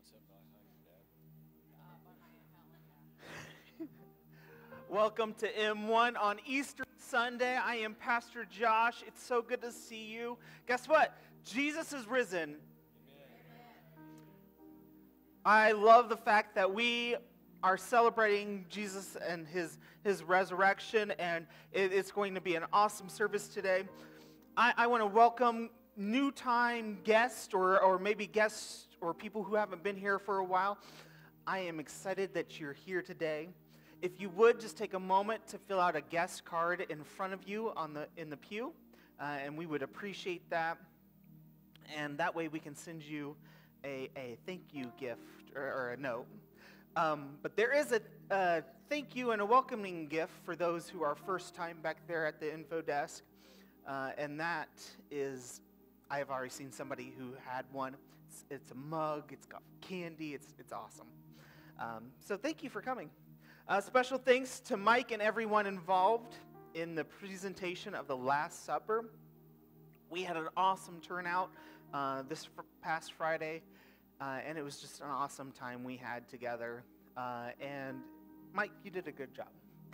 Welcome to M1 on Easter Sunday. I am Pastor Josh. It's so good to see you. Guess what? Jesus is risen. Amen. I love the fact that we are celebrating Jesus and his resurrection, and it's going to be an awesome service today. I want to welcome new-time guests or maybe guests or people who haven't been here for a while. I am excited that you're here today. If you would, just take a moment to fill out a guest card in front of you in the pew, and we would appreciate that. And that way we can send you a thank you gift or a note. But there is a thank you and a welcoming gift for those who are first time back there at the info desk. And that is, I have already seen somebody who had one. It's a mug. It's got candy. It's awesome. So thank you for coming. Special thanks to Mike and everyone involved in the presentation of the Last Supper. We had an awesome turnout this past Friday, and it was just an awesome time we had together. And Mike, you did a good job.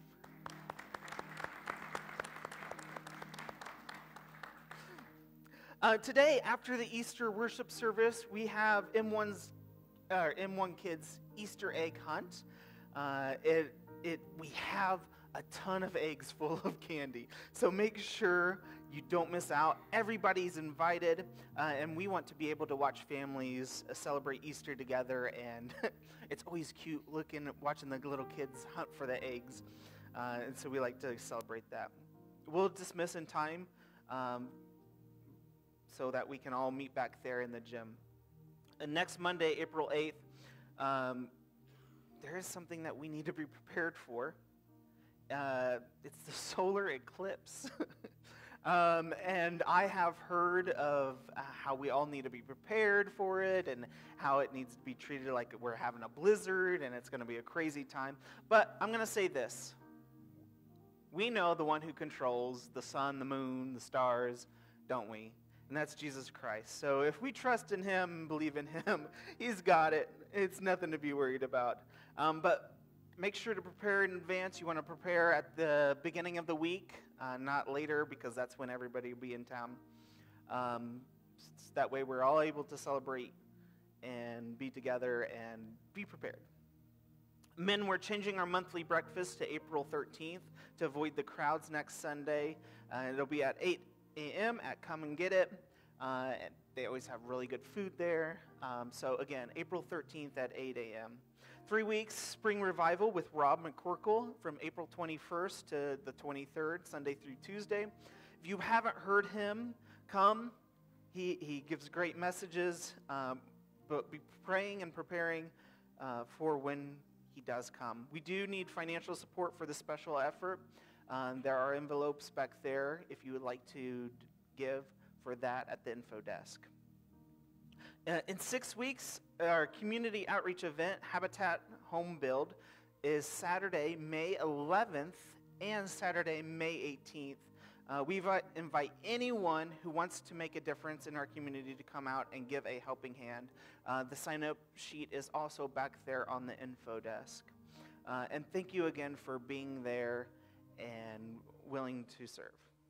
Today, after the Easter worship service, we have M1 Kids Easter egg hunt. We have a ton of eggs full of candy, so make sure you don't miss out. Everybody's invited, and we want to be able to watch families celebrate Easter together, and it's always cute watching the little kids hunt for the eggs, and so we like to celebrate that. We'll dismiss in time so that we can all meet back there in the gym. And next Monday, April 8th, there is something that we need to be prepared for. It's the solar eclipse. And I have heard of how we all need to be prepared for it and how it needs to be treated like we're having a blizzard and it's going to be a crazy time. But I'm going to say this. We know the one who controls the sun, the moon, the stars, don't we? And that's Jesus Christ. So if we trust in him and believe in him, he's got it. It's nothing to be worried about. But make sure to prepare in advance. You want to prepare at the beginning of the week, not later, because that's when everybody will be in town. That way we're all able to celebrate and be together and be prepared. Men, we're changing our monthly breakfast to April 13th to avoid the crowds next Sunday. It'll be at 8 a.m. at Come and Get It. They always have really good food there. So again, April 13th at 8 a.m. 3 weeks, Spring Revival with Rob McCorkle from April 21st to the 23rd, Sunday through Tuesday. If you haven't heard him, come. He gives great messages, but be praying and preparing for when he does come. We do need financial support for the special effort. There are envelopes back there if you would like to give for that at the info desk. In 6 weeks, our community outreach event, Habitat Home Build, is Saturday, May 11th and Saturday, May 18th. We invite anyone who wants to make a difference in our community to come out and give a helping hand. The sign-up sheet is also back there on the info desk. And thank you again for being there and willing to serve.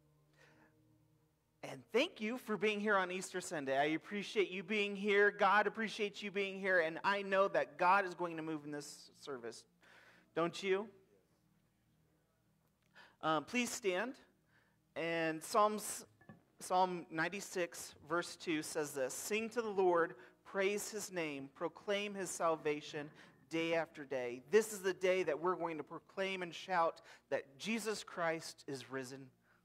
And thank you for being here on Easter Sunday. I appreciate you being here. God appreciates you being here. And I know that God is going to move in this service. Don't you? Please stand. And Psalm 96, verse 2 says this: Sing to the Lord, praise his name, proclaim his salvation day after day. This is the day that we're going to proclaim and shout that Jesus Christ is risen.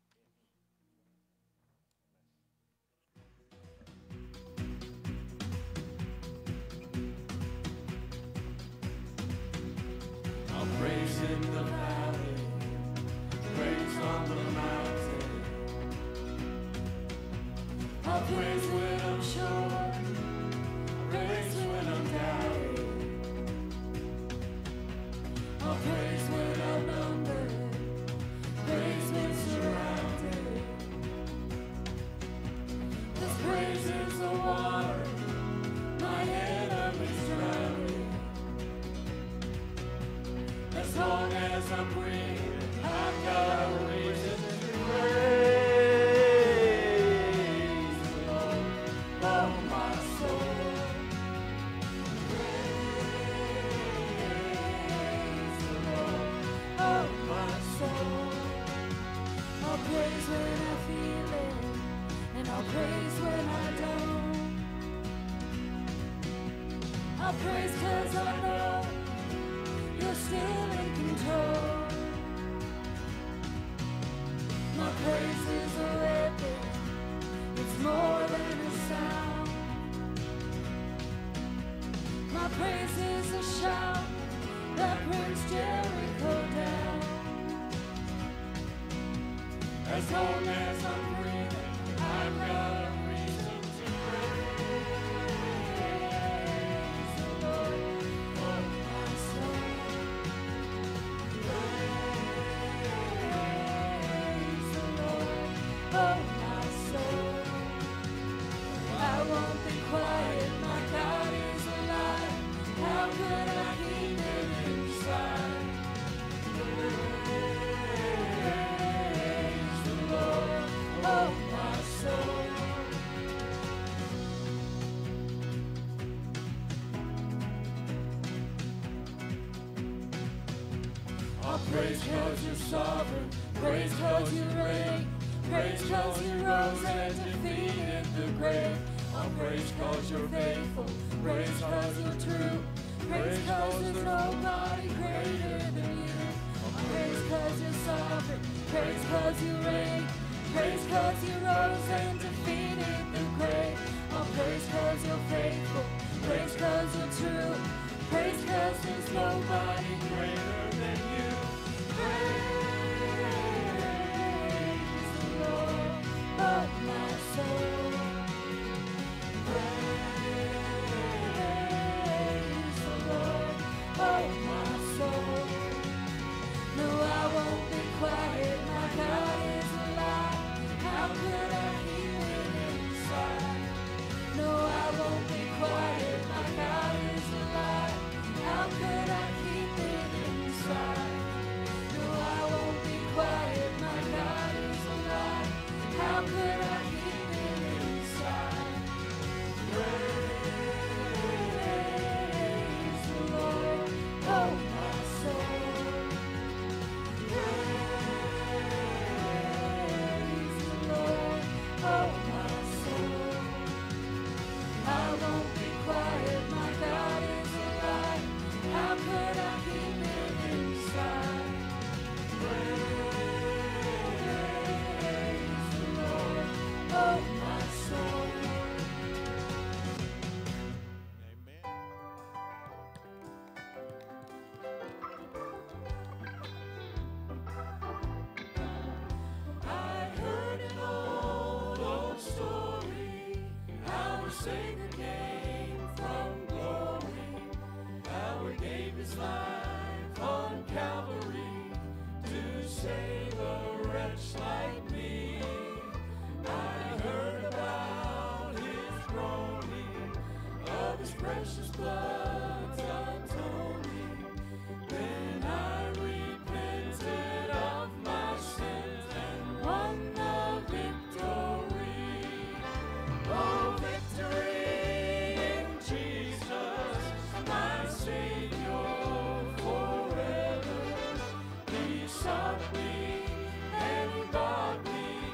I'll praise in the valley, praise on the mountain. I'll praise when I'm sure, praise when I'm doubting. I'll praise when outnumbered, praise when surrounded. This praise is the water my enemies drown. praise 'cause I know you're still in control. My praise is a weapon, it's more than a sound. My praise is a shout that brings Jericho down. As long as I'm breathing, I've got a reason to praise the Lord, oh my soul. Praise the Lord, oh my soul. I won't be quiet, my God is alive. How could I keep it inside? Praise the Lord, oh my soul. I'll praise 'cause you're sovereign, praise 'cause you reign, praise 'cause you rose and defeated the grave. I'll praise 'cause you're faithful, praise 'cause you're true, praise 'cause there's nobody greater than you. I'll praise 'cause you're sovereign, praise 'cause you reign, praise 'cause you rose and defeated the grave. I'll praise 'cause you're faithful, praise 'cause you're true, praise 'cause there's nobody greater than you. Praise the Lord, oh my soul. Praise the Lord, oh my soul. No, I won't be quiet, my God is alive. How could I keep it inside? No, I won't be quiet, my God is alive. How could I keep it inside? No, I won't be quiet, my God is alive. How could I keep it inside? Praise the Lord, oh my soul. Praise the Lord, oh my soul. I won't be quiet, my God is alive. How could I keep it inside? Praise the Lord, oh my soul. I heard an old story, how our Savior came from glory, how he gave his life on Calvary to save a wretch like me. I heard about his groaning, of his precious blood's atoning. Then I repented of my sins and won the victory. Oh, victory in Jesus, my Savior forever. He sought me and he bought me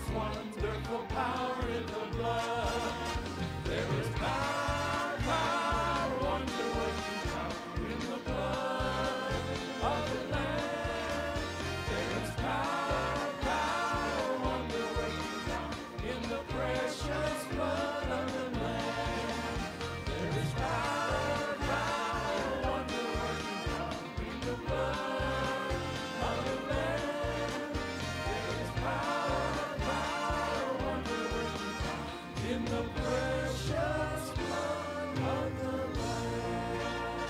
wonderful power in the blood. There is power, power, wonder-working power in the blood of the Lamb. There is power, power, wonder-working power in the precious blood of the Lamb. There is power, power, wonder-working power in the blood of the Lamb. There is power, power, wonder-working power in the precious blood of the Lamb.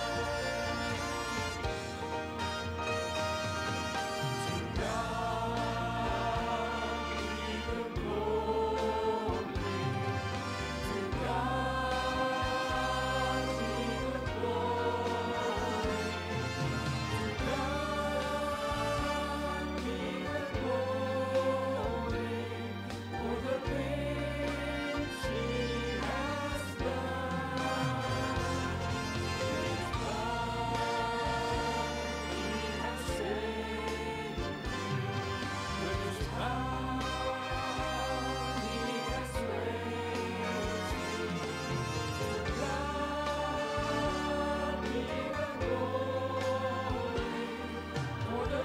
To God be the glory. To God be the glory. To God be the glory for the things He has done. His blood He has saved me. With His power He has raised me. To God be the glory for the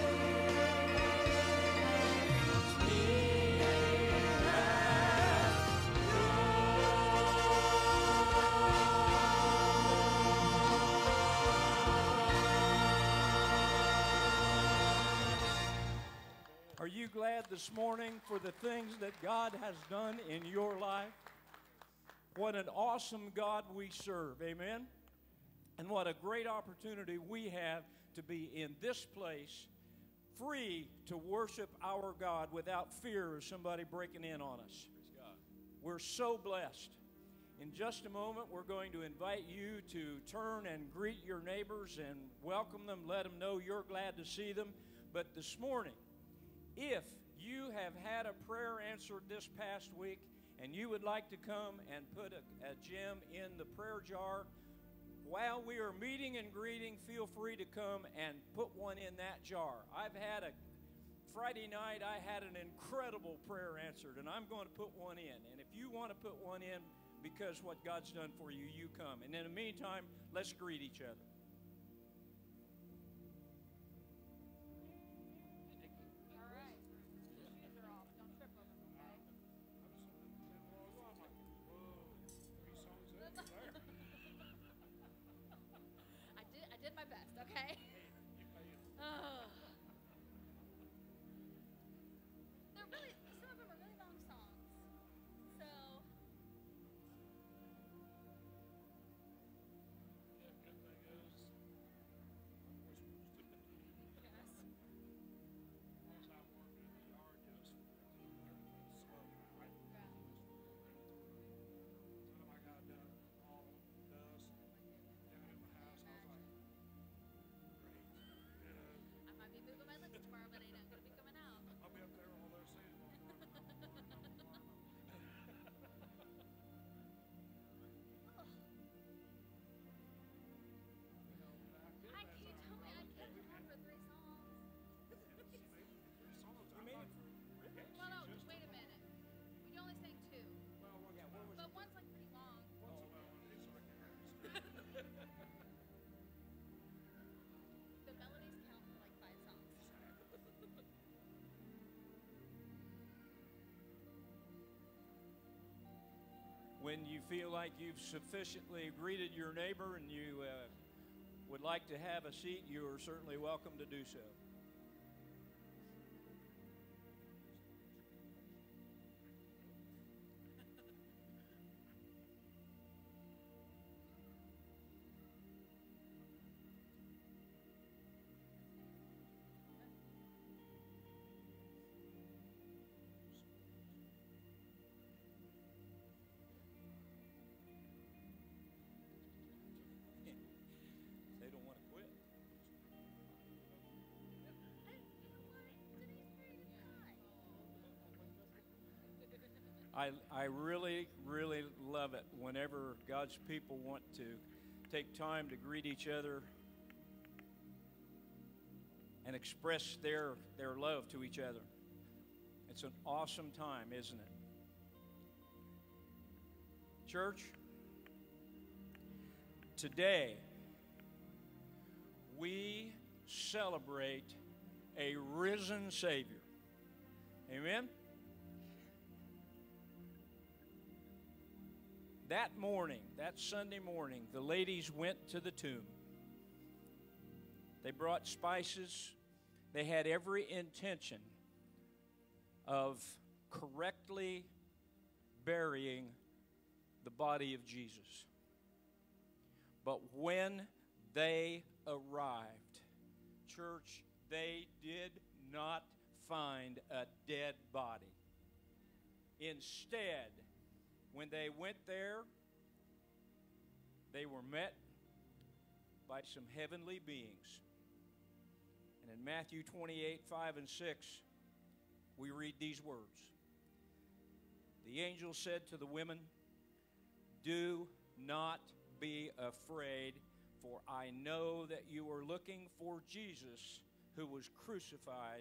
things He Are you glad this morning for the things that God has done in your life? What an awesome God we serve, amen? And what a great opportunity we have to be in this place, free to worship our God without fear of somebody breaking in on us. We're so blessed. In just a moment, we're going to invite you to turn and greet your neighbors and welcome them, let them know you're glad to see them. But this morning, if you have had a prayer answered this past week and you would like to come and put a gem in the prayer jar, while we are meeting and greeting, feel free to come and put one in that jar. Friday night, I had an incredible prayer answered, and I'm going to put one in. And if you want to put one in because what God's done for you, you come. And in the meantime, let's greet each other. All right. Shoes are off. Don't trip over them, okay? I did my best, okay? Oh. Some of them are really long songs. So. I might be moving my lips tomorrow, but ain't not gonna be coming out. I'll be up there all those things. Can you tell me I can't remember 3 songs? Well, no, wait a minute. We only sang 2. But one's like pretty long. The melodies count for like 5 songs. When you feel like you've sufficiently greeted your neighbor and you would like to have a seat, you are certainly welcome to do so. They don't want to quit. I really, really love it whenever God's people want to take time to greet each other and express their love to each other. It's an awesome time, isn't it? Church, today we celebrate a risen Savior. Amen? That morning, that Sunday morning, the ladies went to the tomb. They brought spices. They had every intention of correctly burying the body of Jesus. But when they arrived, church, they did not find a dead body. Instead, when they went there, they were met by some heavenly beings. And in Matthew 28, 5 and 6, we read these words. The angel said to the women, "Do not be afraid, for I know that you are looking for Jesus who was crucified.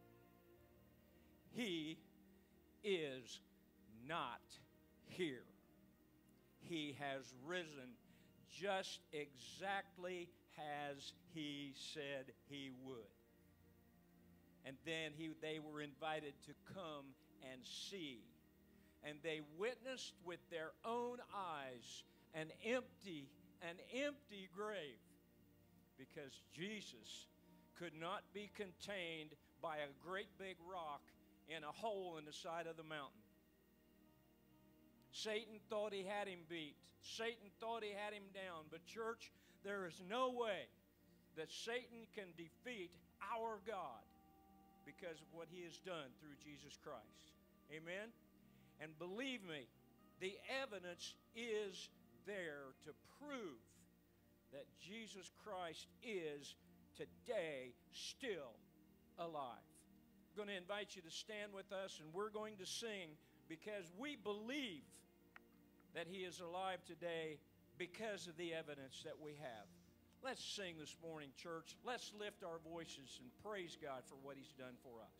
He is not here. He has risen just exactly as he said he would." And then they were invited to come and see. And they witnessed with their own eyes an empty grave, because Jesus could not be contained by a great big rock in a hole in the side of the mountain. Satan thought he had him beat. Satan thought he had him down. But church, there is no way that Satan can defeat our God because of what he has done through Jesus Christ. Amen? And believe me, the evidence is there to prove that Jesus Christ is today still alive. I'm going to invite you to stand with us, and we're going to sing because we believe that he is alive today because of the evidence that we have. Let's sing this morning, church. Let's lift our voices and praise God for what he's done for us.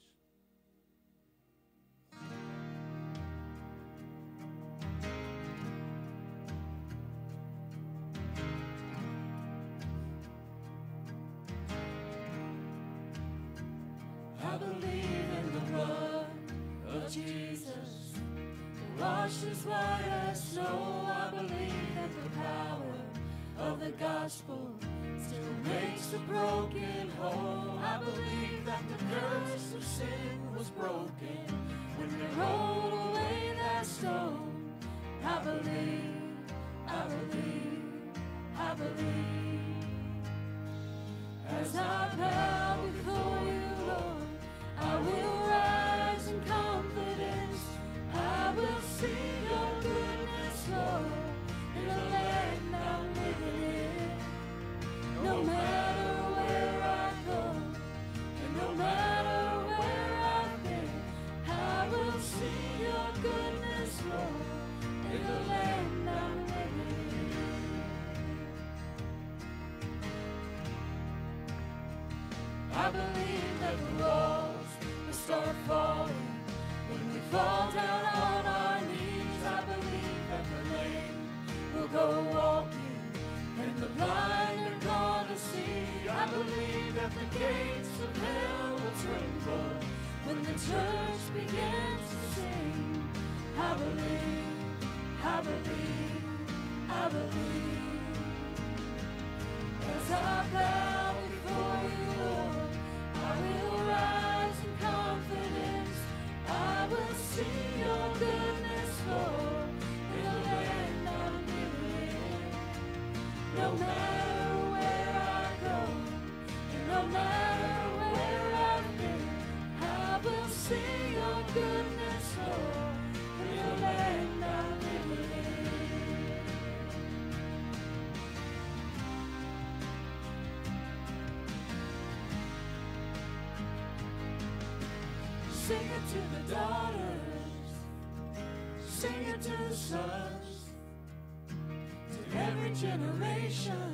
I believe in the blood of Jesus, washed as white as snow. I believe that the power of the gospel still makes the broken whole. I believe that the curse of sin was broken when they rolled away that stone. I believe, I believe, I believe. As I bow before you, Lord, I will rise in confidence. I will see your goodness, Lord, in the land I'm living in. No matter where I go, and no matter where I've been, I will see your goodness, Lord, in the land I'm living in. I believe that the walls will start falling when we fall down on our knees. I believe that the lame will go walking and the blind are gonna see. I believe that the gates of hell will tremble when the church begins to sing. I believe, I believe, I believe. As I bow before you, Lord, I will rise in confidence. I will see your goodness, Lord, in the land I'm living in. No matter where I go, and no matter where I've been, I will see your goodness, Lord, in the land I'm living in. Sing it to the daughters, sing it to the sons, to every generation.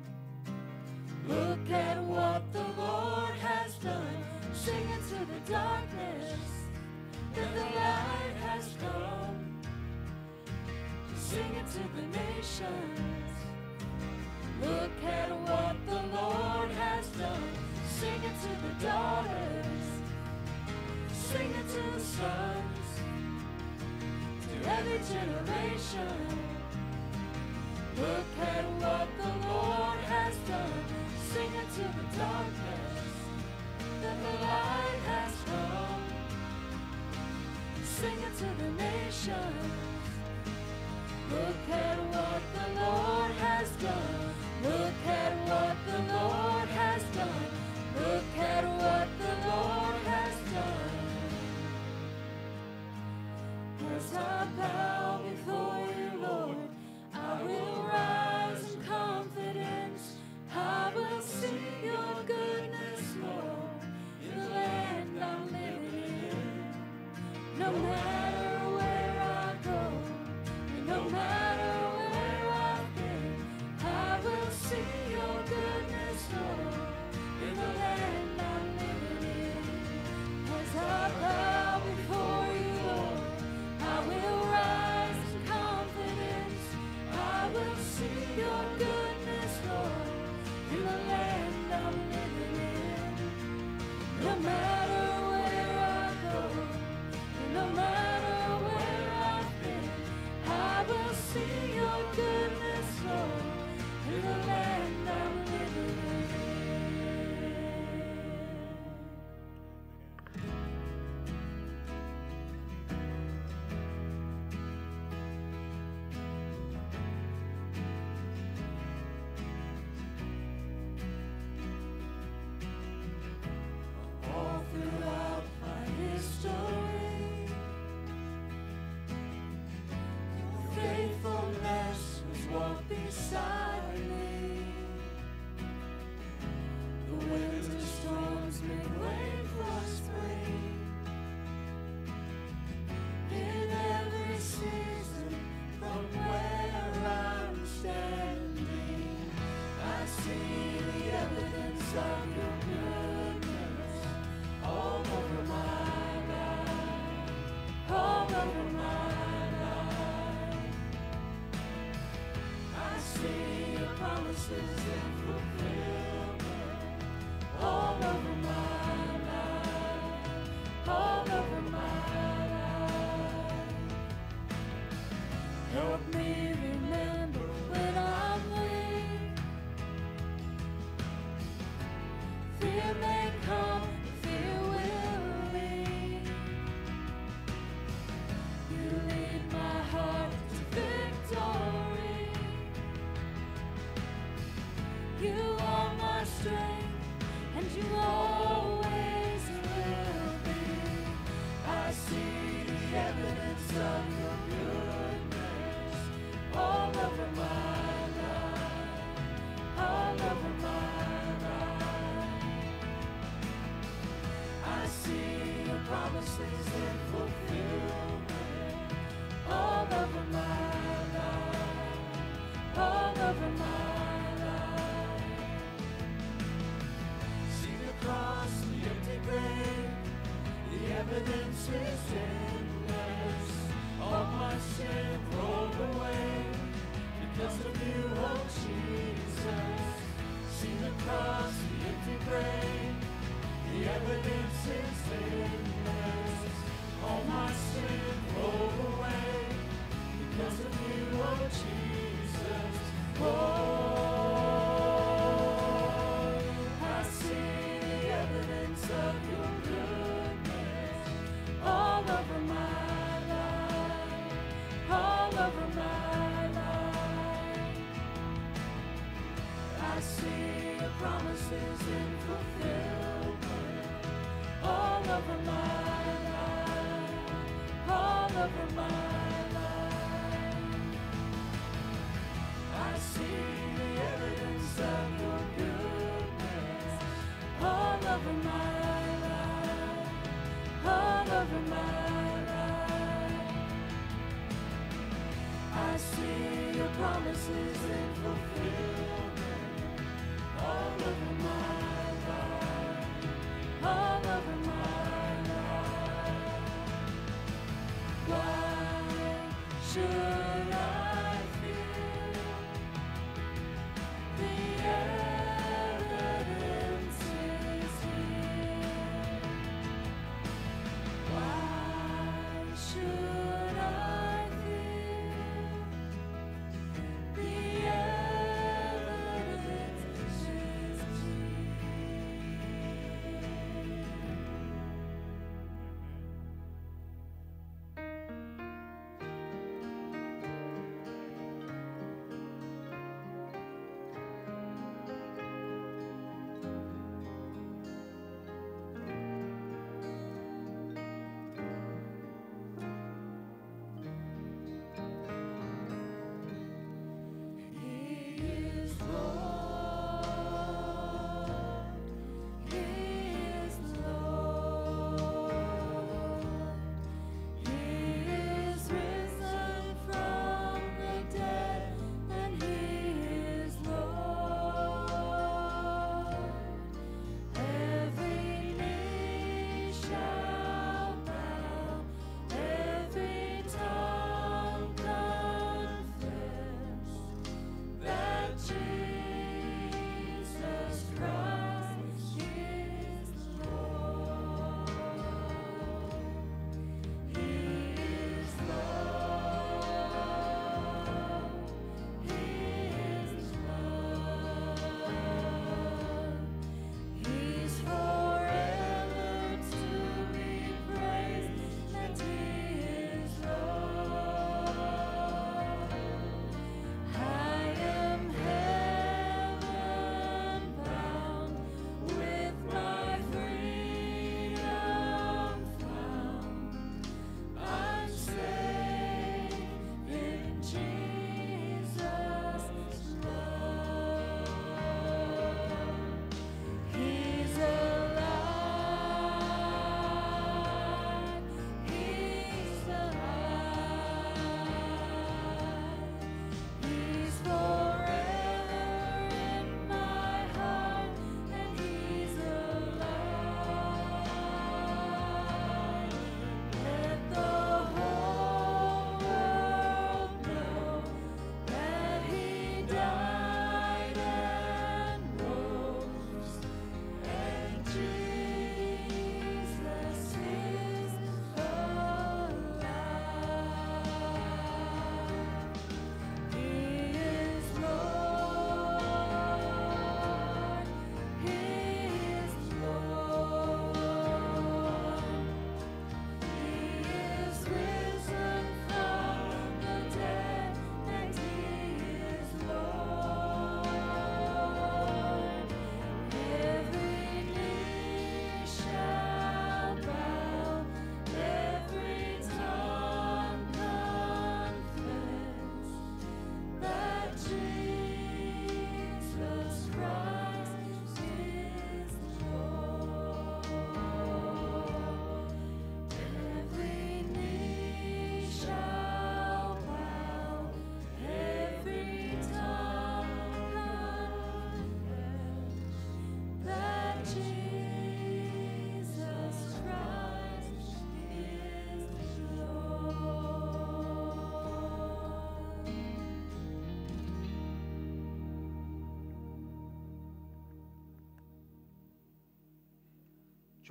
Look at what the Lord has done. Sing it to the darkness, that the light has come. Sing it to the nations. Look at what the Lord has done. Sing it to the daughters. Sing it to the sons. To every generation. Look at what the Lord has done. Sing it to the darkness. That the light has come. Sing it to the nations. Look at what the Lord has done. Look at what the Lord has done. Look at what the Lord has done. As I bow before you, Lord, I will rise in confidence. I will sing your goodness, Lord, in the land I'm living in. No matter where I go, no matter where I've been, I will sing your goodness, Lord, in the land I'm living in. As I bow before you, Lord, I will rise in confidence. I will sing your goodness, Lord, in the land I'm living in. No matter where I go, no matter where I've been, I will sing your goodness, Lord, in the land I'm living in. All throughout my history, faithfulness has walked beside me. The winter storms make way for spring. In every season, from where I'm standing, I see the evidence of your goodness all over my life, all over my life. I see your promises in fulfillment all over my life, all over my life. Help me remember when I'm weak. Fear may come, fear will leave. You lead my heart to victory. You are my strength, and you always will be. I see the evidence of your goodness all over my life, all over my life. I see your promises in fulfillment all over my life, all over my life. See the cross, the empty grave, the evidence is endless. All my sin rolled away because of you, oh Jesus. See the cross, the empty grave, the evidence is endless. All my sin rolled away because of you, oh Jesus. Oh, I see the evidence of your goodness all over my life, all over my life. I see your promises in fulfillment all over my life, all over my life. I see the evidence of your goodness all over my life, all over my life. I see your promises in fulfillment all over my life, all over my life.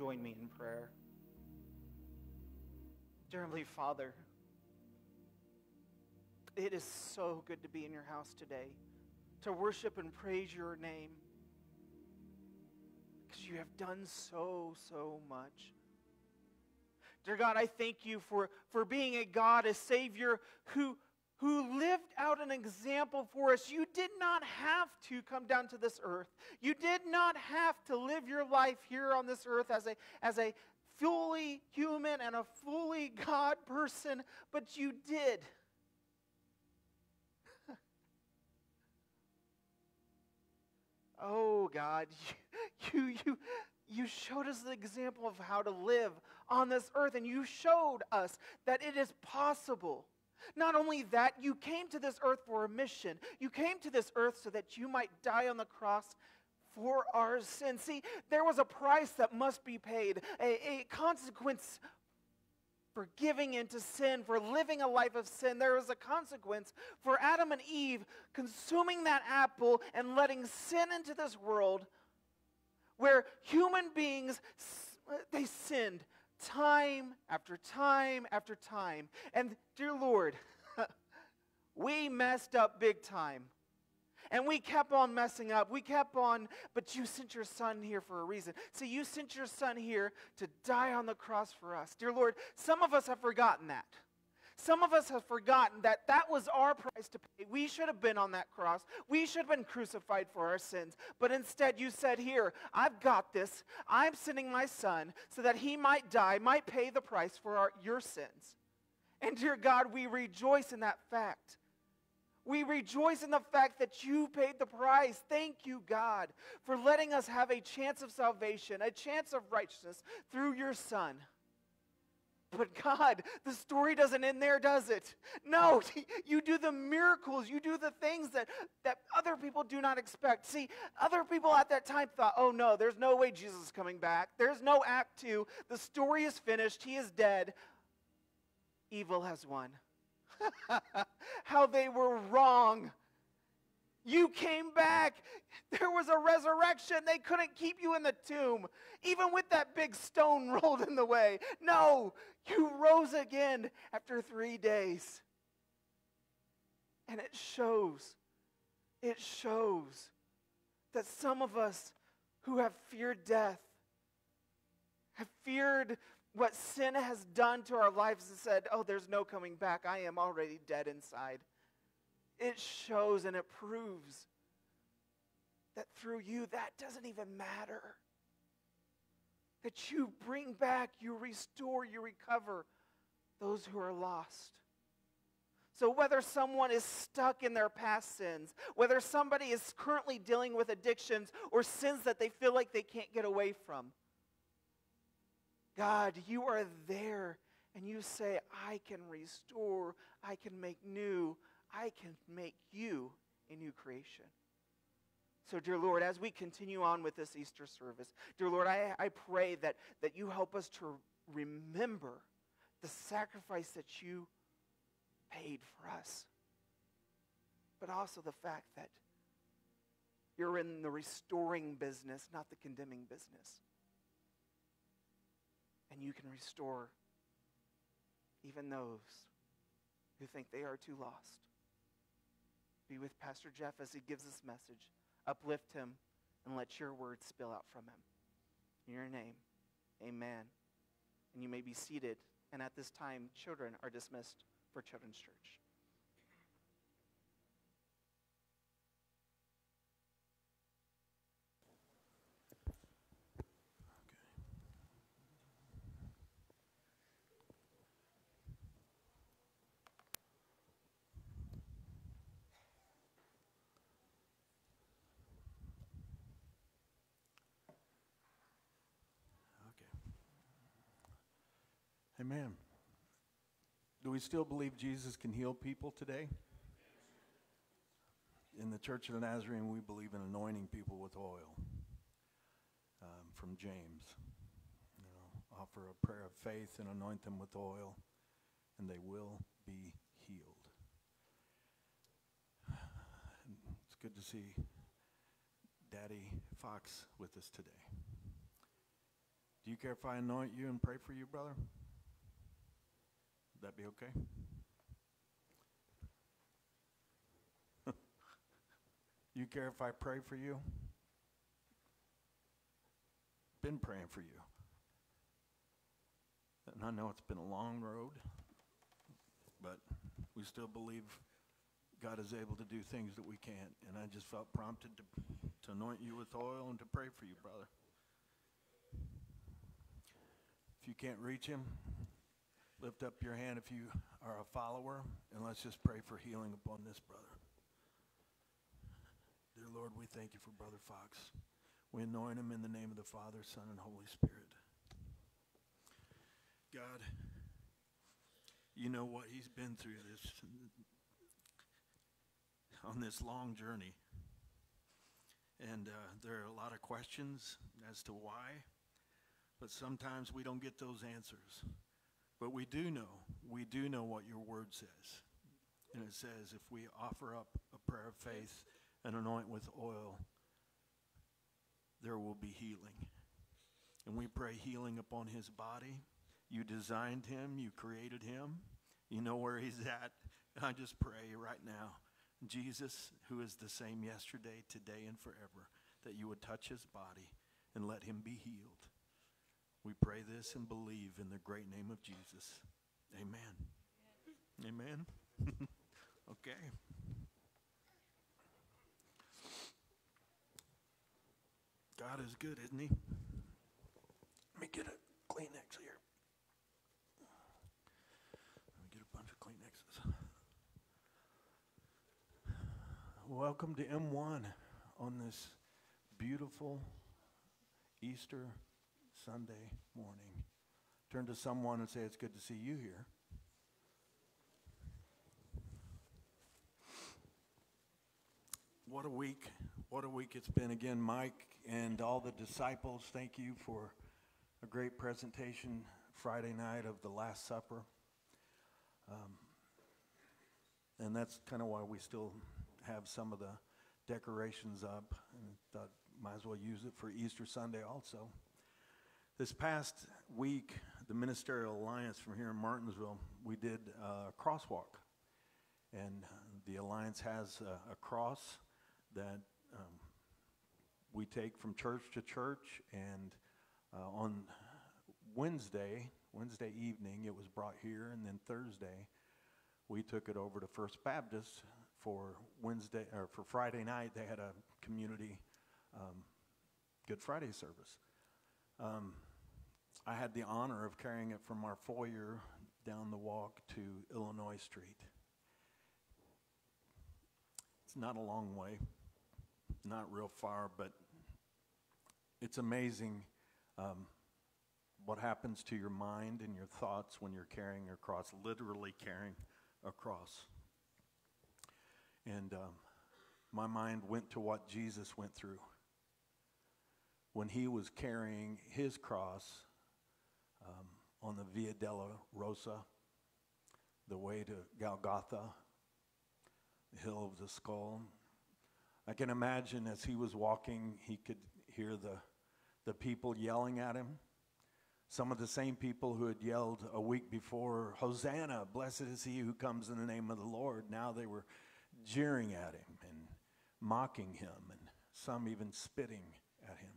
join me in prayer? Dear Heavenly Father, it is so good to be in your house today, to worship and praise your name, because you have done so much. Dear God, I thank you for being a God, a Savior who lived out an example for us. You did not have to come down to this earth. You did not have to live your life here on this earth as a fully human and a fully God person, but you did. Oh God, you showed us the example of how to live on this earth, and you showed us that it is possible. Not only that, you came to this earth for a mission. You came to this earth so that you might die on the cross for our sins. See, there was a price that must be paid, a consequence for giving into sin, for living a life of sin. There was a consequence for Adam and Eve consuming that apple and letting sin into this world where human beings, they sinned time after time after time. And dear Lord, we messed up big time. And we kept on messing up. We kept on, but you sent your son here for a reason. See, you sent your son here to die on the cross for us. Dear Lord, some of us have forgotten that. Some of us have forgotten that that was our price to pay. We should have been on that cross. We should have been crucified for our sins. But instead you said, here, I've got this. I'm sending my son so that he might die, might pay the price for your sins. And dear God, we rejoice in that fact. We rejoice in the fact that you paid the price. Thank you, God, for letting us have a chance of salvation, a chance of righteousness through your Son. But God, the story doesn't end there, does it? No, you do the miracles. You do the things that other people do not expect. See, other people at that time thought, oh no, there's no way Jesus is coming back. There's no act 2. The story is finished. He is dead. Evil has won. How they were wrong. You came back. There was a resurrection. They couldn't keep you in the tomb, even with that big stone rolled in the way. No, you rose again after 3 days. And it shows that some of us who have feared death, have feared what sin has done to our lives and said, oh, there's no coming back. I am already dead inside. It shows and it proves that through you, that doesn't even matter. That you bring back, you restore, you recover those who are lost. So whether someone is stuck in their past sins, whether somebody is currently dealing with addictions or sins that they feel like they can't get away from, God, you are there, and you say, I can restore, I can make new, I can make you a new creation. So, dear Lord, as we continue on with this Easter service, dear Lord, I pray that you help us to remember the sacrifice that you paid for us, but also the fact that you're in the restoring business, not the condemning business. And you can restore even those who think they are too lost. Be with Pastor Jeff as he gives this message. Uplift him and let your word spill out from him. In your name, amen. And you may be seated. And at this time, children are dismissed for Children's Church. Amen. Do we still believe Jesus can heal people today? In the Church of the Nazarene, we believe in anointing people with oil. From James. Offer a prayer of faith and anoint them with oil, and they will be healed. It's good to see Daddy Fox with us today. Do you care if I anoint you and pray for you, brother? Would that be okay? You care if I pray for you? Been praying for you. And I know it's been a long road, but we still believe God is able to do things that we can't. And I just felt prompted to anoint you with oil and to pray for you, brother. If you can't reach him, lift up your hand if you are a follower, and let's just pray for healing upon this brother. Dear Lord, we thank you for Brother Fox. We anoint him in the name of the Father, Son, and Holy Spirit. God, you know what he's been through on this long journey. And there are a lot of questions as to why, but sometimes we don't get those answers. But we do know what your word says. And it says if we offer up a prayer of faith and anoint with oil, there will be healing. And we pray healing upon his body. You designed him. You created him. You know where he's at. And I just pray right now, Jesus, who is the same yesterday, today, and forever, that you would touch his body and let him be healed. We pray this and believe in the great name of Jesus. Amen. Amen. Okay. God is good, isn't he? Let me get a Kleenex here. Let me get a bunch of Kleenexes. Welcome to M1 on this beautiful Easter Sunday morning. Turn to someone and say, it's good to see you here. What a week it's been. Again, Mike and all the disciples, thank you for a great presentation Friday night of the Last Supper. And that's kind of why we still have some of the decorations up, and thought might as well use it for Easter Sunday also. This past week, the Ministerial Alliance from here in Martinsville, we did a crosswalk. And the Alliance has a cross that we take from church to church, and on Wednesday evening it was brought here, and then Thursday we took it over to First Baptist for Friday night. They had a community Good Friday service. I had the honor of carrying it from our foyer down the walk to Illinois Street. It's not a long way, not real far, but it's amazing what happens to your mind and your thoughts when you're carrying a cross, literally carrying a cross. And my mind went to what Jesus went through when he was carrying his cross on the Via della Rosa, the way to Golgotha, the hill of the skull. I can imagine as he was walking, he could hear the people yelling at him. Some of the same people who had yelled a week before, Hosanna, blessed is he who comes in the name of the Lord. Now they were jeering at him and mocking him, and some even spitting at him.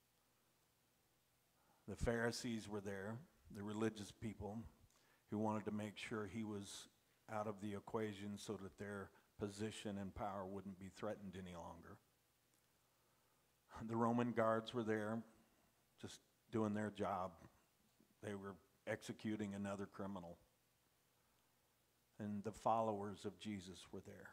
The Pharisees were there, the religious people who wanted to make sure he was out of the equation so that their position and power wouldn't be threatened any longer. The Roman guards were there, just doing their job. They were executing another criminal. And the followers of Jesus were there,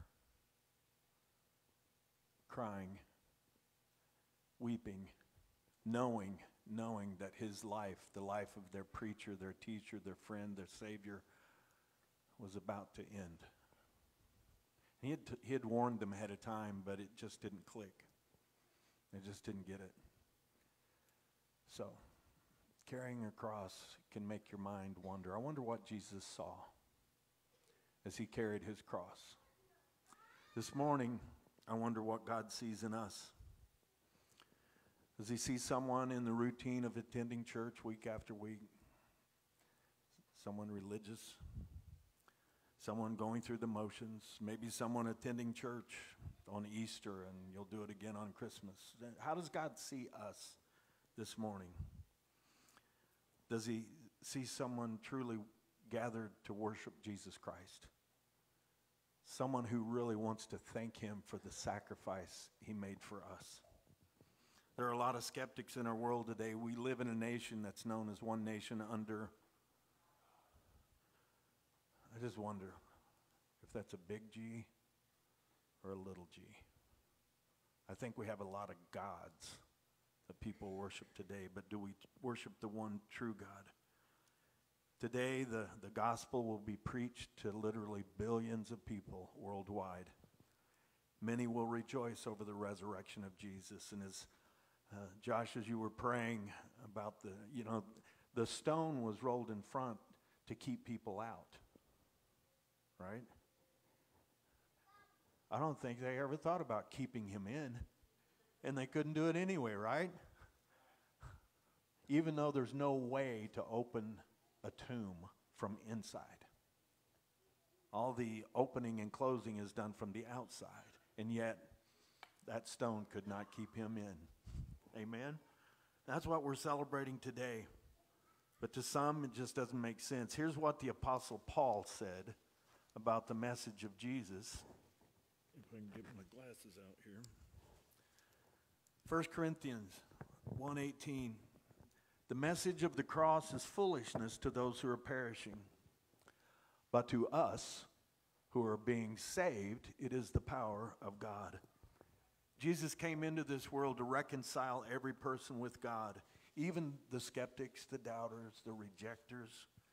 crying, weeping, knowing that his life, the life of their preacher, their teacher, their friend, their Savior, was about to end. He had warned them ahead of time, but it just didn't click. They just didn't get it. So, carrying a cross can make your mind wander. I wonder what Jesus saw as he carried his cross. This morning, I wonder what God sees in us. Does he see someone in the routine of attending church week after week? Someone religious? Someone going through the motions? Maybe someone attending church on Easter and you'll do it again on Christmas. How does God see us this morning? Does he see someone truly gathered to worship Jesus Christ? Someone who really wants to thank him for the sacrifice he made for us. There are a lot of skeptics in our world today. We live in a nation that's known as one nation under. I just wonder if that's a big G or a little g. I think we have a lot of gods that people worship today, but do we worship the one true God? Today, the gospel will be preached to literally billions of people worldwide. Many will rejoice over the resurrection of Jesus. And as Josh, as you were praying about the stone was rolled in front to keep people out, right? I don't think they ever thought about keeping him in, and they couldn't do it anyway, right? Even though there's no way to open a tomb from inside. All the opening and closing is done from the outside, and yet that stone could not keep him in. Amen? That's what we're celebrating today. But to some, it just doesn't make sense. Here's what the Apostle Paul said about the message of Jesus. If I can get my glasses out here. 1 Corinthians 1:18. The message of the cross is foolishness to those who are perishing. But to us who are being saved, it is the power of God. Jesus came into this world to reconcile every person with God, even the skeptics, the doubters, the rejectors.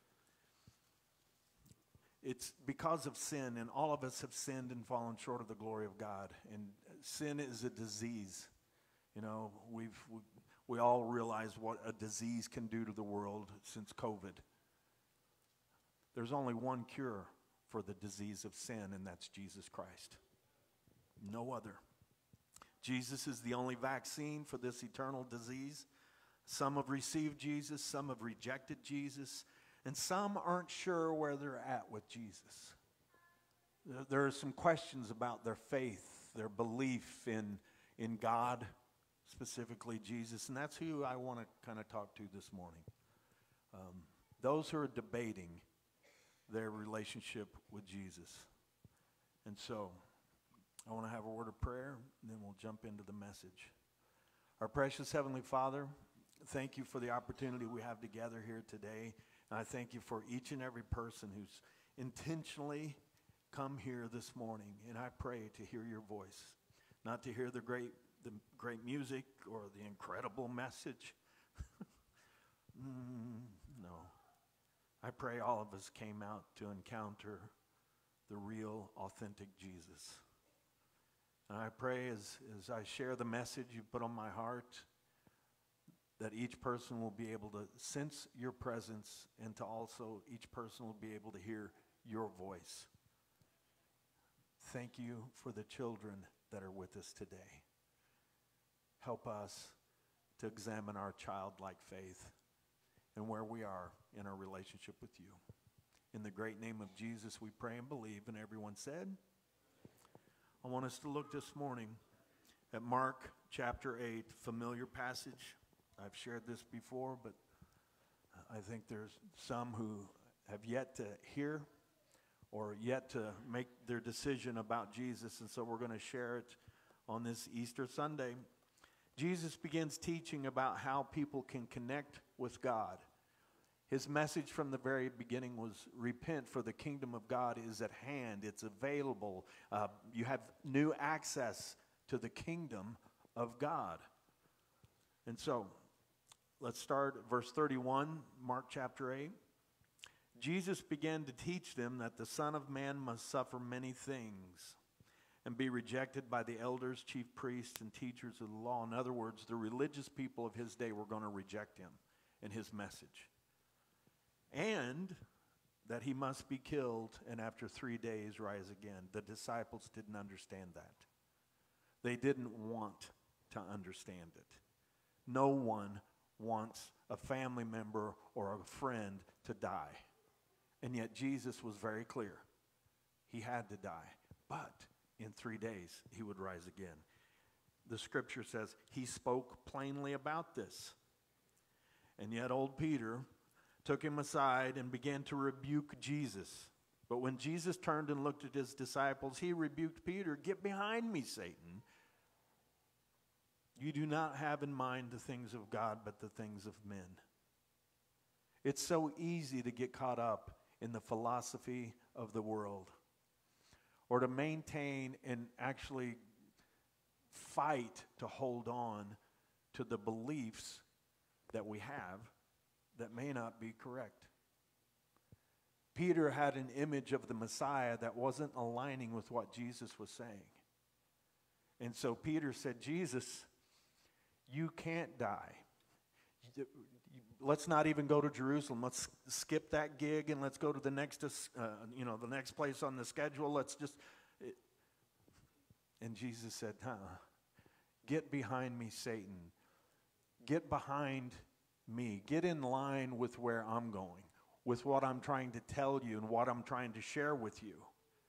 It's because of sin, and all of us have sinned and fallen short of the glory of God. And sin is a disease. You know, we all realize what a disease can do to the world since COVID. There's only one cure for the disease of sin, and that's Jesus Christ. No other. Jesus is the only vaccine for this eternal disease. Some have received Jesus, some have rejected Jesus, and some aren't sure where they're at with Jesus. There are some questions about their faith, their belief in God, specifically Jesus, and that's who I want to kind of talk to this morning. Those who are debating their relationship with Jesus. And so, I want to have a word of prayer, and then we'll jump into the message. Our precious Heavenly Father, thank you for the opportunity we have together here today. And I thank you for each and every person who's intentionally come here this morning. And I pray to hear your voice, not to hear the great music or the incredible message. No. I pray all of us came out to encounter the real, authentic Jesus. And I pray as I share the message you put on my heart, that each person will be able to sense your presence, and to also each person will be able to hear your voice. Thank you for the children that are with us today. Help us to examine our childlike faith and where we are in our relationship with you. In the great name of Jesus, we pray and believe, and everyone said, I want us to look this morning at Mark chapter 8, familiar passage. I've shared this before, but I think there's some who have yet to hear or yet to make their decision about Jesus, and so we're going to share it on this Easter Sunday. Jesus begins teaching about how people can connect with God. His message from the very beginning was, repent, for the kingdom of God is at hand. It's available. You have new access to the kingdom of God. And so, let's start at verse 31, Mark chapter 8. Jesus began to teach them that the Son of Man must suffer many things and be rejected by the elders, chief priests, and teachers of the law. In other words, the religious people of his day were going to reject him and his message. And that he must be killed and after 3 days rise again. The disciples didn't understand that. They didn't want to understand it. No one wants a family member or a friend to die. And yet Jesus was very clear. He had to die. But in 3 days, he would rise again. The scripture says he spoke plainly about this. And yet old Peter took him aside and began to rebuke Jesus. But when Jesus turned and looked at his disciples, he rebuked Peter, "Get behind me, Satan. You do not have in mind the things of God, but the things of men." It's so easy to get caught up in the philosophy of the world, or to maintain and actually fight to hold on to the beliefs that we have that may not be correct. Peter had an image of the Messiah that wasn't aligning with what Jesus was saying. And so Peter said, "Jesus, you can't die. Let's not even go to Jerusalem. Let's skip that gig and let's go to the next, the next place on the schedule. And Jesus said, "Get behind me, Satan. Get behind me. Get in line with where I'm going, with what I'm trying to tell you and what I'm trying to share with you.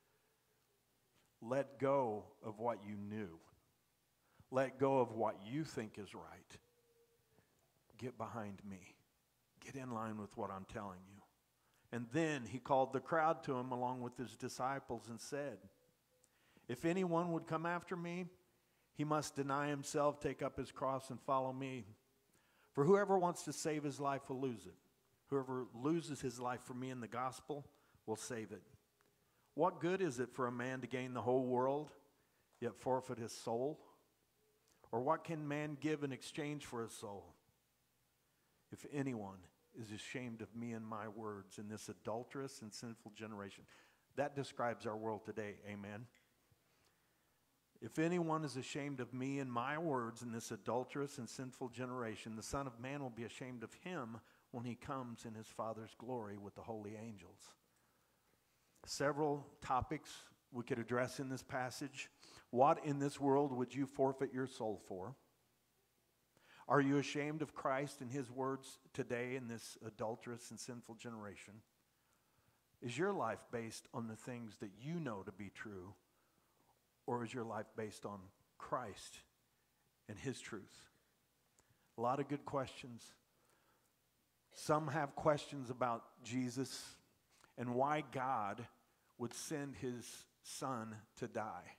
Let go of what you knew. Let go of what you think is right. Get behind me. Get in line with what I'm telling you." And then he called the crowd to him along with his disciples and said, "If anyone would come after me, he must deny himself, take up his cross, and follow me. For whoever wants to save his life will lose it. Whoever loses his life for me in the gospel will save it. What good is it for a man to gain the whole world, yet forfeit his soul? Or what can man give in exchange for his soul? If anyone is ashamed of me and my words in this adulterous and sinful generation." That describes our world today, amen? "If anyone is ashamed of me and my words in this adulterous and sinful generation, the Son of Man will be ashamed of him when he comes in his Father's glory with the holy angels." Several topics we could address in this passage. What in this world would you forfeit your soul for? Are you ashamed of Christ and his words today in this adulterous and sinful generation? Is your life based on the things that you know to be true, or is your life based on Christ and his truth? A lot of good questions. Some have questions about Jesus and why God would send his son to die.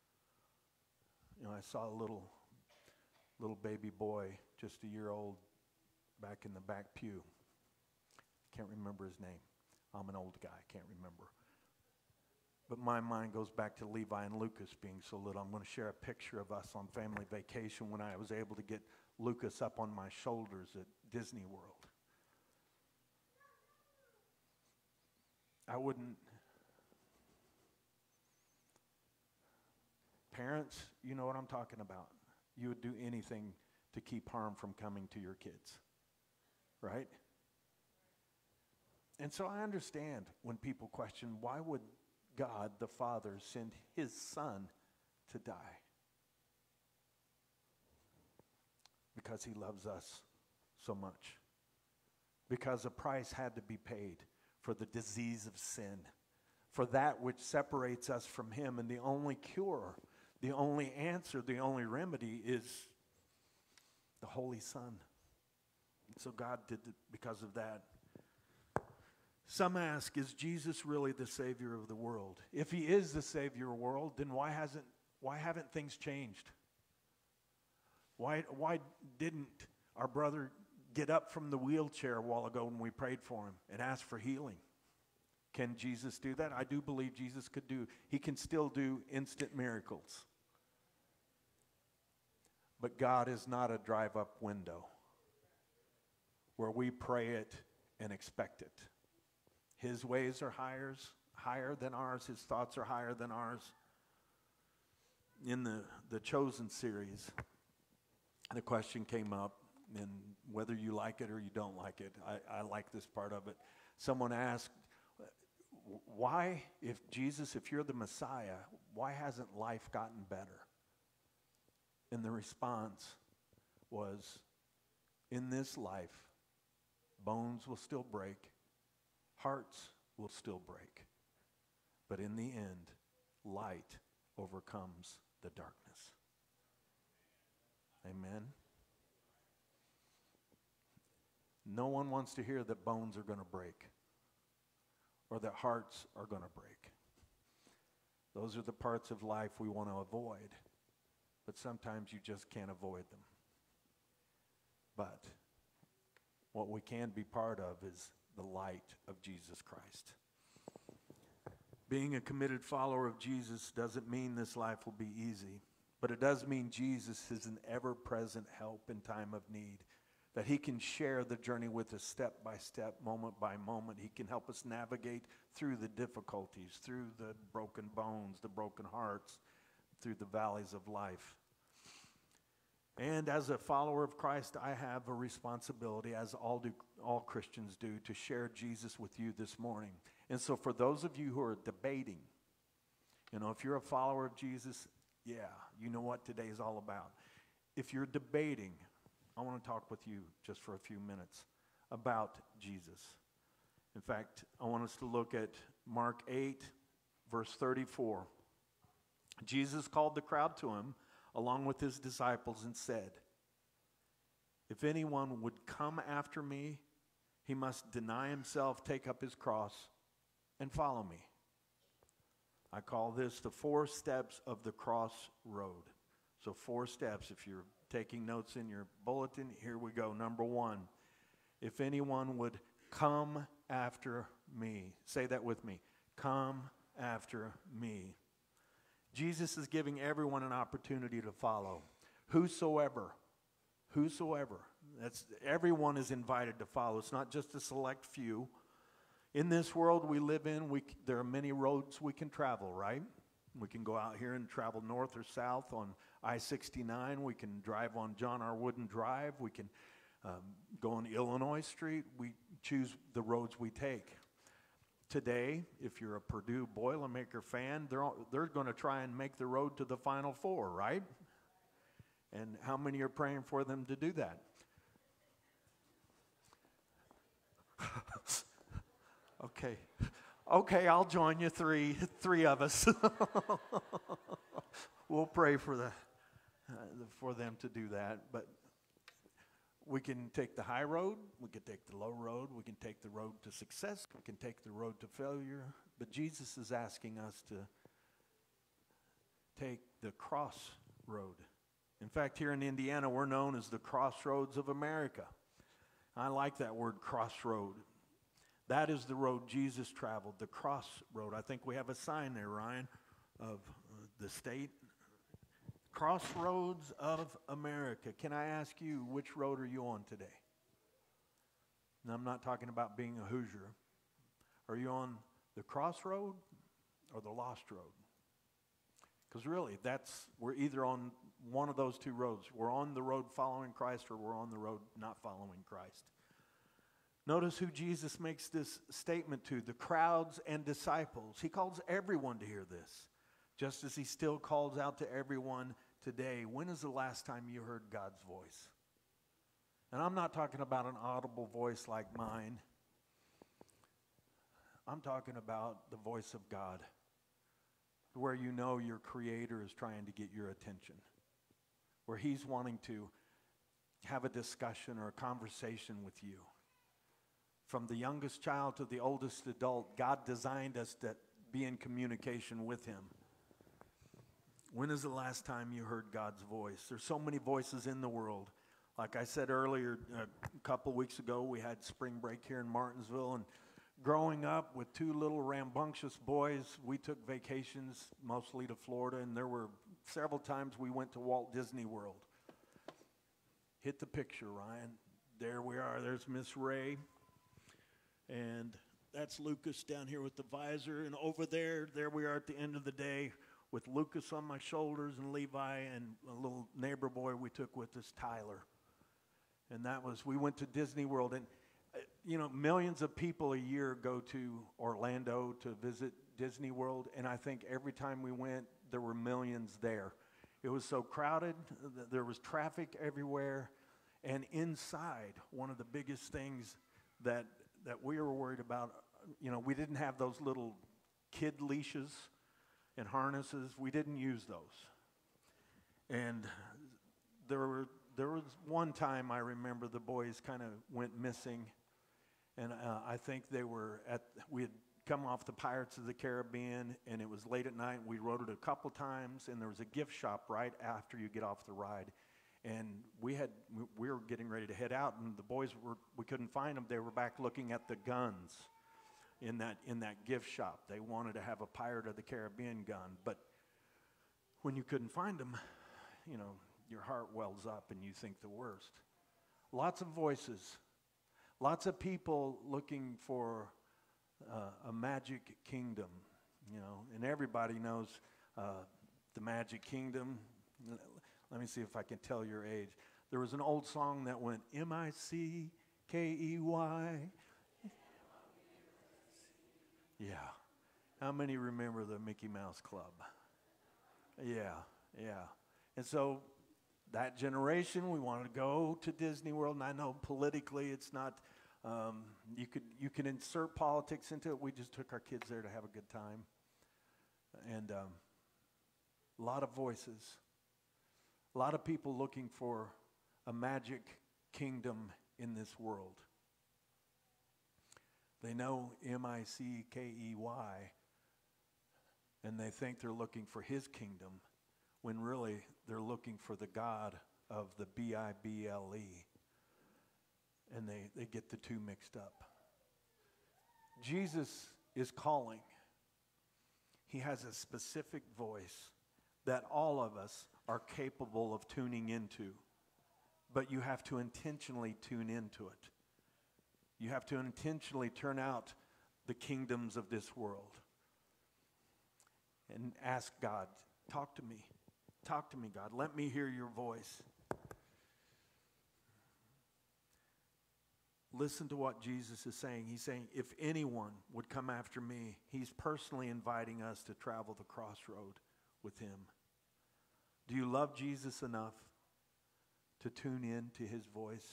I saw a little baby boy, just a year old, back in the back pew. Can't remember his name. I'm an old guy, can't remember. But my mind goes back to Levi and Lucas being so little. I'm going to share a picture of us on family vacation when I was able to get Lucas up on my shoulders at Disney World. Parents, you know what I'm talking about. You would do anything to keep harm from coming to your kids, right? And so I understand when people question, why would God the Father send his son to die? Because he loves us so much. Because a price had to be paid for the disease of sin, for that which separates us from him. And the only cure, the only answer, the only remedy is the Holy Son. And so God did it because of that. Some ask, is Jesus really the Savior of the world? If he is the Savior of the world, then why haven't things changed? Why didn't our brother get up from the wheelchair a while ago when we prayed for him and asked for healing? Can Jesus do that? I do believe Jesus could do. He can still do instant miracles. But God is not a drive-up window where we pray it and expect it. His ways are higher than ours. His thoughts are higher than ours. In the Chosen series, the question came up, and whether you like it or you don't like it, I like this part of it. Someone asked, why, if you're the Messiah, why hasn't life gotten better? And the response was, In this life, bones will still break, hearts will still break. But in the end, light overcomes the darkness. Amen. No one wants to hear that bones are going to break or that hearts are going to break. Those are the parts of life we want to avoid, but sometimes you just can't avoid them. But what we can be part of is the light of Jesus Christ. Being a committed follower of Jesus doesn't mean this life will be easy, but it does mean Jesus is an ever-present help in time of need, that he can share the journey with us step by step, moment by moment. He can help us navigate through the difficulties, through the broken bones, the broken hearts, through the valleys of life. And as a follower of Christ, I have a responsibility, as all Christians do, to share Jesus with you this morning. And so for those of you who are debating, if you're a follower of Jesus, yeah, you know what today is all about. If you're debating, I want to talk with you just for a few minutes about Jesus. In fact, I want us to look at Mark 8, verse 34. Jesus called the crowd to him along with his disciples and said, "If anyone would come after me, he must deny himself, take up his cross, and follow me." I call this the 4 steps of the crossroad. So 4 steps. If you're taking notes in your bulletin, here we go. Number 1, if anyone would come after me. Say that with me. Come after me. Jesus is giving everyone an opportunity to follow. Whosoever. Everyone is invited to follow. It's not just a select few. In this world we live in, there are many roads we can travel, right? We can go out here and travel north or south on I-69. We can drive on John R. Wooden Drive. We can go on Illinois Street. We choose the roads we take. Today, if you're a Purdue Boilermaker fan, they're going to try and make the road to the Final Four, right? And how many are praying for them to do that? Okay, I'll join you, three of us. We'll pray for them to do that. But we can take the high road, we can take the low road, we can take the road to success, we can take the road to failure. But Jesus is asking us to take the crossroad. In fact, here in Indiana, we're known as the crossroads of America. I like that word, crossroad. That is the road Jesus traveled, the crossroad. I think we have a sign there, Ryan, of the state. Crossroads of America. Can I ask you, which road are you on today? And I'm not talking about being a Hoosier. Are you on the crossroad or the lost road? Because really, we're either on one of those two roads. We're on the road following Christ, or we're on the road not following Christ. Notice who Jesus makes this statement to, the crowds and disciples. He calls everyone to hear this, just as he still calls out to everyone today. When is the last time you heard God's voice? And I'm not talking about an audible voice like mine. I'm talking about the voice of God, where you know your Creator is trying to get your attention, where he's wanting to have a discussion or a conversation with you. From the youngest child to the oldest adult, God designed us to be in communication with him. When is the last time you heard God's voice? There's so many voices in the world. Like I said earlier, a couple weeks ago, we had spring break here in Martinsville, and growing up with 2 little rambunctious boys, we took vacations mostly to Florida, and there were several times we went to Walt Disney World. Hit the picture, Ryan. There we are. There's Miss Ray. And that's Lucas down here with the visor. And over there we are at the end of the day with Lucas on my shoulders and Levi and a little neighbor boy we took with us, Tyler. And we went to Disney World. And, millions of people a year go to Orlando to visit Disney World. And I think every time we went, there were millions there. It was so crowded. There was traffic everywhere. And inside, one of the biggest things that we were worried about, we didn't have those little kid leashes and harnesses. We didn't use those. And there was one time I remember the boys kind of went missing. And I think we had come off the Pirates of the Caribbean, and it was late at night. We rode it a couple times, and there was a gift shop right after you get off the ride. And we were getting ready to head out, and the boys we couldn't find them. They were back looking at the guns in that gift shop. They wanted to have a Pirate of the Caribbean gun, but when you couldn't find them, your heart wells up and you think the worst. Lots of voices, lots of people looking for a magic kingdom, and everybody knows the Magic Kingdom. Let me see if I can tell your age. There was an old song that went, Mickey. Yeah. How many remember the Mickey Mouse Club? Yeah. And so that generation, we wanted to go to Disney World, and I know politically it's not, you can insert politics into it. We just took our kids there to have a good time. And a lot of voices. A lot of people looking for a magic kingdom in this world. They know Mickey, and they think they're looking for his kingdom, when really they're looking for the God of the Bible. And they get the two mixed up. Jesus is calling. He has a specific voice that all of us are capable of tuning into. But you have to intentionally tune into it. You have to intentionally turn out the kingdoms of this world. And ask God, talk to me. Talk to me, God. Let me hear your voice. Listen to what Jesus is saying. He's saying, if anyone would come after me, he's personally inviting us to travel the crossroad with him. Do you love Jesus enough to tune in to his voice?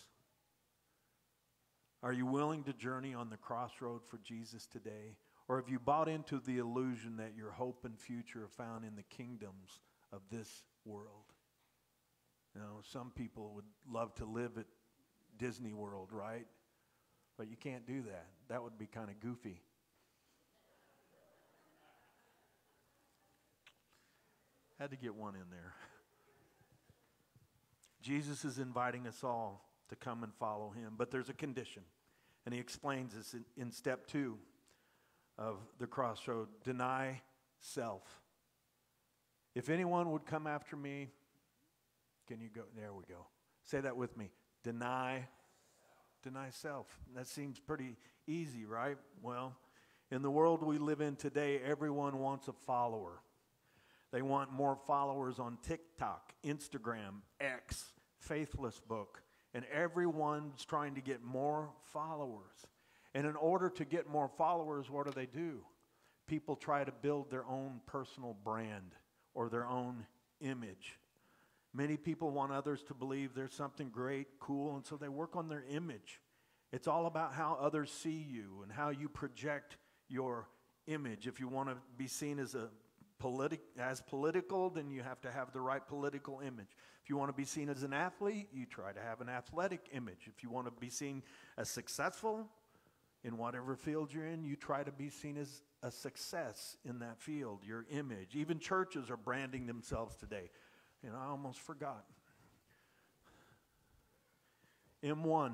Are you willing to journey on the crossroad for Jesus today? Or have you bought into the illusion that your hope and future are found in the kingdoms of this world? Some people would love to live at Disney World, right? But you can't do that. That would be kind of goofy. Had to get one in there. Jesus is inviting us all to come and follow him, but there's a condition. And he explains this in step 2 of the crossroad. Deny self. If anyone would come after me, can you go? There we go. Say that with me. Deny self. That seems pretty easy, right? Well, in the world we live in today, everyone wants a follower. They want more followers on TikTok, Instagram, X, Faithless Book, and everyone's trying to get more followers. And in order to get more followers, what do? People try to build their own personal brand or their own image. Many people want others to believe there's something great, cool, and so they work on their image. It's all about how others see you and how you project your image. If you want to be seen as political, then you have to have the right political image. If you want to be seen as an athlete, you try to have an athletic image. If you want to be seen as successful in whatever field you're in, you try to be seen as a success in that field, your image. Even churches are branding themselves today. I almost forgot. M1,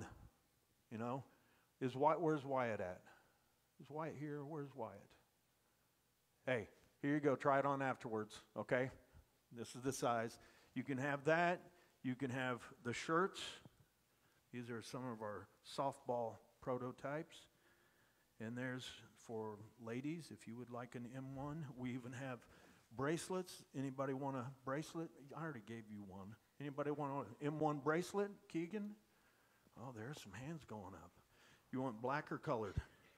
where's Wyatt at? Is Wyatt here? Where's Wyatt? Hey, here you go. Try it on afterwards, okay? This is the size. You can have that. You can have the shirts. These are some of our softball prototypes. And there's for ladies, if you would like an M1. We even have bracelets. Anybody want a bracelet? I already gave you one. Anybody want an M1 bracelet, Keegan? Oh, there's some hands going up. You want black or colored?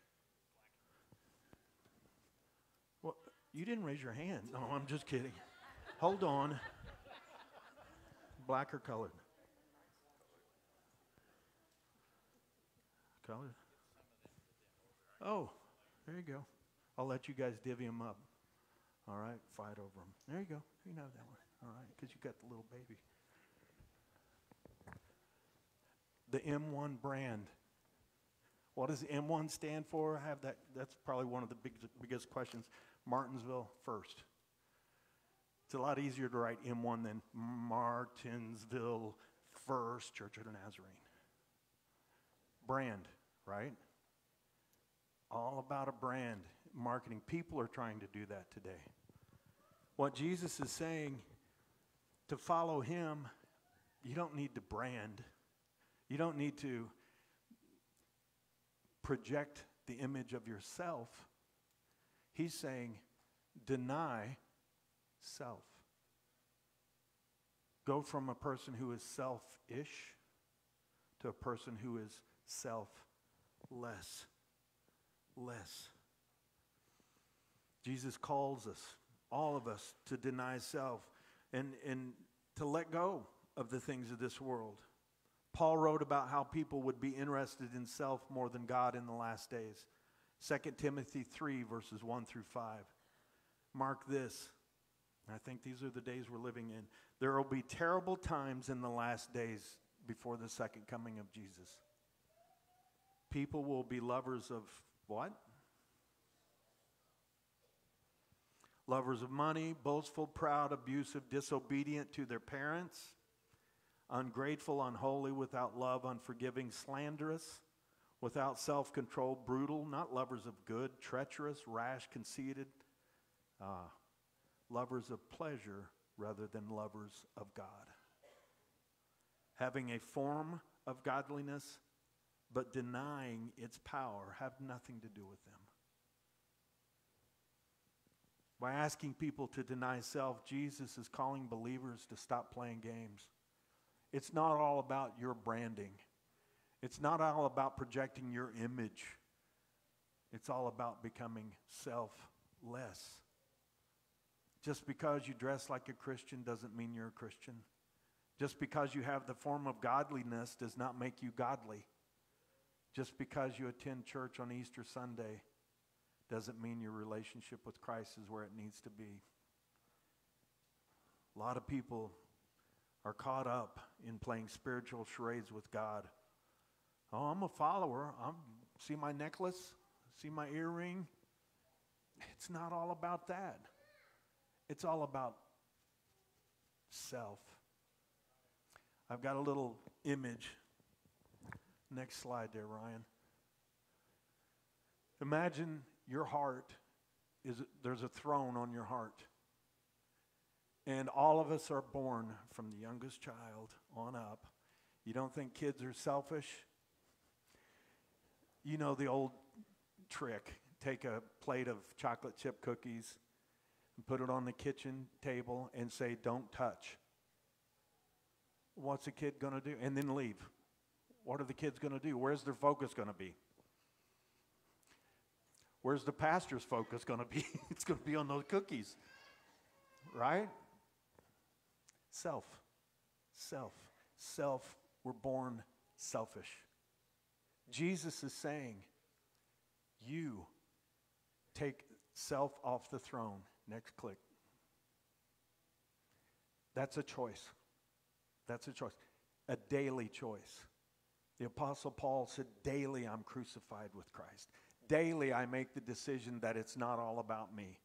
Well, you didn't raise your hand. No, I'm just kidding. Hold on. Black or colored? colors? Oh, there you go. I'll let you guys divvy them up. All right, fight over them. There you go. You can have that one. All right, because you got the little baby. The M1 brand. What does M1 stand for? I have that. That's probably one of the biggest questions. Martinsville First. It's a lot easier to write M1 than Martinsville First Church of the Nazarene. Brand, right? All about a brand. Marketing. People are trying to do that today. What Jesus is saying, to follow him, you don't need to brand. You don't need to project the image of yourself. He's saying, deny self. Go from a person who is selfish to a person who is selfless. Less. Jesus calls us, all of us, to deny self and to let go of the things of this world. Paul wrote about how people would be interested in self more than God in the last days. 2 Timothy 3, verses 1 through 5. Mark this. I think these are the days we're living in. There will be terrible times in the last days before the second coming of Jesus. People will be lovers of what? Lovers of money, boastful, proud, abusive, disobedient to their parents, ungrateful, unholy, without love, unforgiving, slanderous, without self-control, brutal, not lovers of good, treacherous, rash, conceited, lovers of pleasure rather than lovers of God. Having a form of godliness, but denying its power, have nothing to do with them. By asking people to deny self, Jesus is calling believers to stop playing games. It's not all about your branding. It's not all about projecting your image. It's all about becoming selfless. Just because you dress like a Christian doesn't mean you're a Christian. Just because you have the form of godliness does not make you godly. Just because you attend church on Easter Sunday doesn't mean your relationship with Christ is where it needs to be. A lot of people are caught up in playing spiritual charades with God. Oh, I'm a follower. See my necklace? See my earring? It's not all about that. It's all about self. I've got a little image. Next slide there, Ryan. Imagine your heart there's a throne on your heart. And all of us are born from the youngest child on up. You don't think kids are selfish? You know the old trick. Take a plate of chocolate chip cookies and put it on the kitchen table and say, "Don't touch." What's a kid going to do? And then leave. What are the kids going to do? Where's their focus going to be? Where's the pastor's focus going to be? It's going to be on those cookies. Right? Self. We're born selfish. Jesus is saying, you take self off the throne. Next click. That's a choice. That's a choice. A daily choice. The Apostle Paul said, daily I'm crucified with Christ. Daily I make the decision that it's not all about me.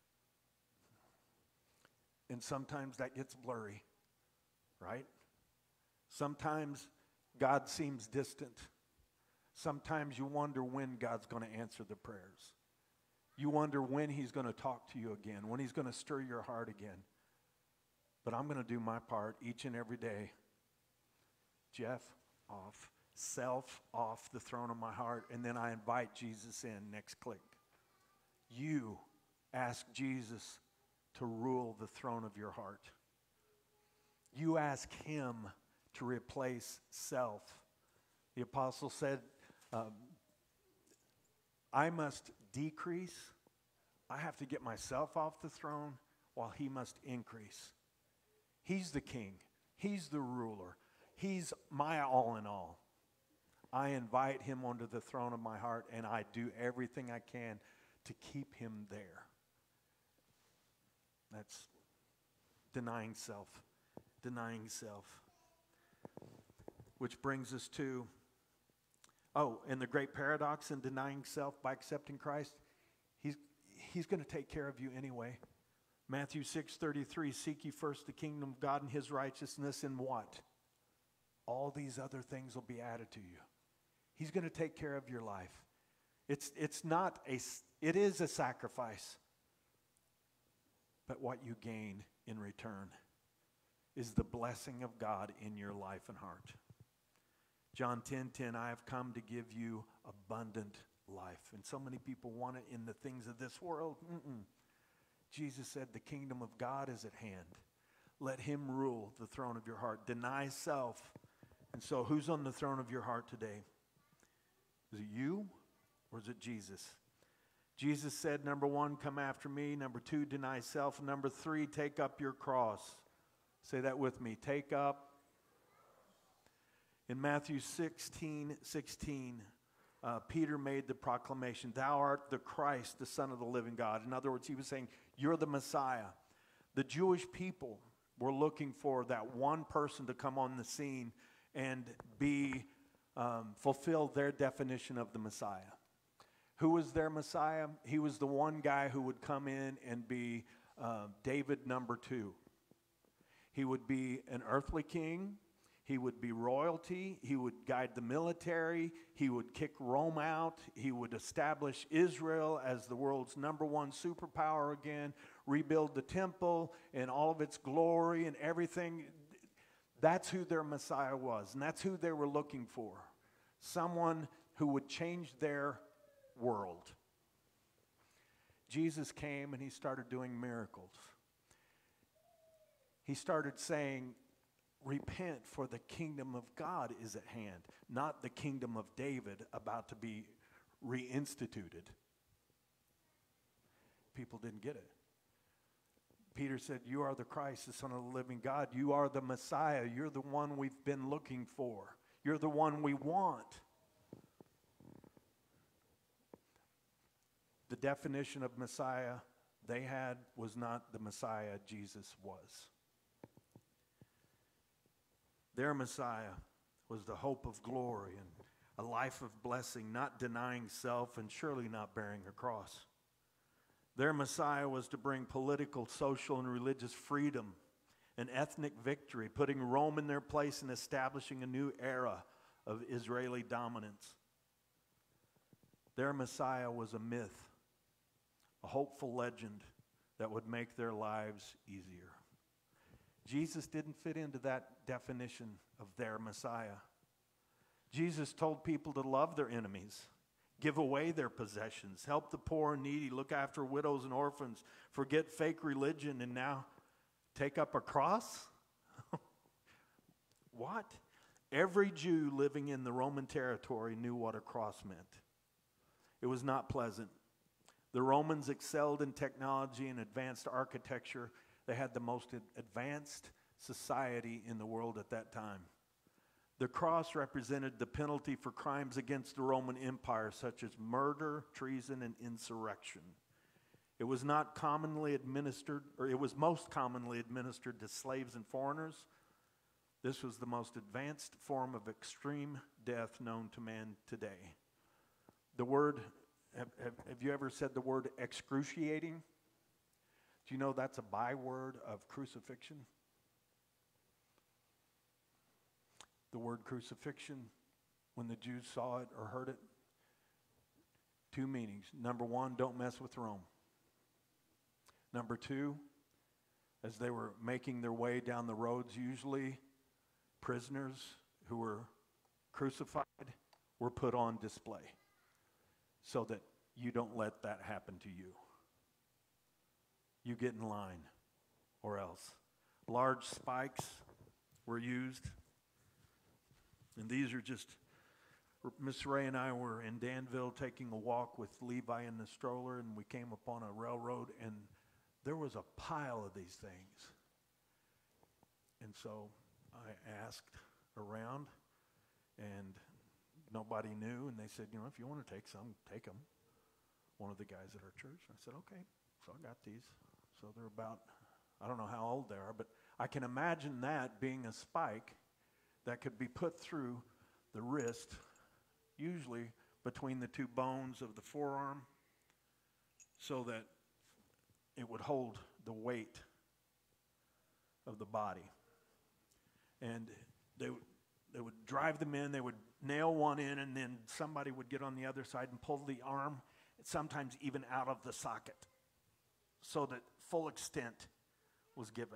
And sometimes that gets blurry, right? Sometimes God seems distant. Sometimes you wonder when God's going to answer the prayers. You wonder when he's going to talk to you again, when he's going to stir your heart again. But I'm going to do my part each and every day. Jeff, off. Self off the throne of my heart. And then I invite Jesus in. Next click. You ask Jesus to rule the throne of your heart. You ask him to replace self. The apostle said, I must decrease. I have to get myself off the throne while he must increase. He's the king. He's the ruler. He's my all in all. I invite him onto the throne of my heart, and I do everything I can to keep him there. That's denying self. Denying self. Which brings us to, and the great paradox in denying self by accepting Christ, he's going to take care of you anyway. Matthew 6:33, seek ye first the kingdom of God and his righteousness, and what? All these other things will be added to you. He's going to take care of your life. It is a sacrifice. But what you gain in return is the blessing of God in your life and heart. John 10:10, I have come to give you abundant life. And so many people want it in the things of this world. Jesus said the kingdom of God is at hand. Let him rule the throne of your heart. Deny self. And so who's on the throne of your heart today? Is it you or is it Jesus? Jesus said, number 1, come after me. Number 2, deny self. Number 3, take up your cross. Say that with me. Take up. In Matthew 16:16, Peter made the proclamation, thou art the Christ, the Son of the living God. In other words, he was saying, you're the Messiah. The Jewish people were looking for that one person to come on the scene and fulfill their definition of the Messiah. Who was their Messiah? He was the one guy who would come in and be David number 2. He would be an earthly king. He would be royalty. He would guide the military. He would kick Rome out. He would establish Israel as the world's number 1 superpower again, rebuild the temple and all of its glory and everything. That's who their Messiah was, and that's who they were looking for. Someone who would change their world. Jesus came and he started doing miracles. He started saying, repent, for the kingdom of God is at hand, not the kingdom of David about to be reinstituted. People didn't get it. Peter said, you are the Christ, the Son of the living God. You are the Messiah. You're the one we've been looking for. You're the one we want. The definition of Messiah they had was not the Messiah Jesus was. Their Messiah was the hope of glory and a life of blessing, not denying self and surely not bearing a cross. Their Messiah was to bring political, social, and religious freedom and ethnic victory, putting Rome in their place and establishing a new era of Israeli dominance. Their Messiah was a myth, a hopeful legend that would make their lives easier. Jesus didn't fit into that definition of their Messiah. Jesus told people to love their enemies, give away their possessions, help the poor and needy, look after widows and orphans, forget fake religion, and now take up a cross? What? Every Jew living in the Roman territory knew what a cross meant. It was not pleasant. The Romans excelled in technology and advanced architecture. They had the most advanced society in the world at that time. The cross represented the penalty for crimes against the Roman Empire, such as murder, treason, and insurrection. It was not commonly administered, or it was most commonly administered to slaves and foreigners. This was the most advanced form of extreme death known to man today. The word, have you ever said the word excruciating? Do you know that's a byword of crucifixion? The word crucifixion, when the Jews saw it or heard it, 2 meanings. Number 1, don't mess with Rome. Number 2, as they were making their way down the roads, usually prisoners who were crucified were put on display so that you don't let that happen to you. You get in line, or else. Large spikes were used. And these are just, Miss Ray and I were in Danville taking a walk with Levi in the stroller, and we came upon a railroad, and there was a pile of these things. And so I asked around, and nobody knew, and they said, if you want to take some, take them. One of the guys at our church. I said, okay, so I got these. So they're about, I don't know how old they are, but I can imagine that being a spike that could be put through the wrist, usually between the two bones of the forearm, so that it would hold the weight of the body. And they would drive them in, they would nail one in, and then somebody would get on the other side and pull the arm, sometimes even out of the socket, so that full extent was given.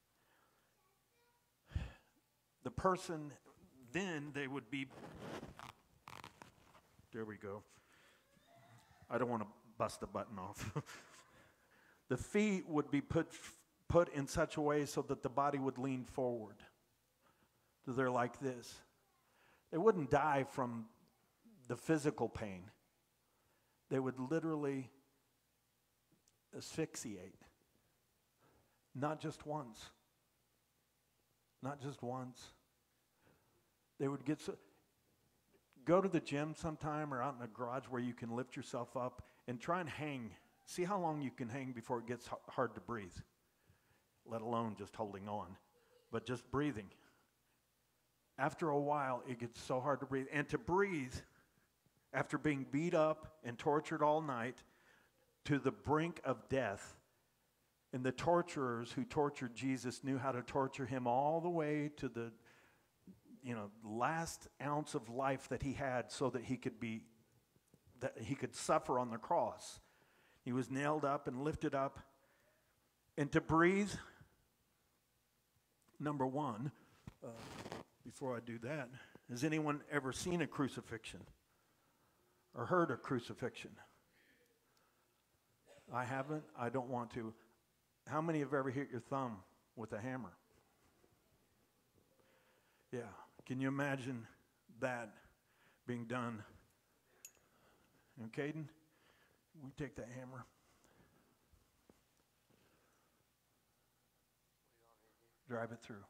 The person, then they would be, there we go. I don't want to bust the button off. The feet would be put in such a way so that the body would lean forward. So they're like this. They wouldn't die from the physical pain. They would literally asphyxiate. Not just once. Not just once. They would go to the gym sometime or out in a garage where you can lift yourself up and try and hang. See how long you can hang before it gets hard to breathe, let alone just holding on, but just breathing. After a while, it gets so hard to breathe. And to breathe after being beat up and tortured all night to the brink of death. And the torturers who tortured Jesus knew how to torture him all the way to the last ounce of life that he had, so that he could suffer on the cross. He was nailed up and lifted up. And to breathe, number one, before I do that, has anyone ever seen a crucifixion or heard a crucifixion? I haven't. I don't want to. How many have ever hit your thumb with a hammer? Yeah. Can you imagine that being done? And Caden, we take that hammer. Drive it through.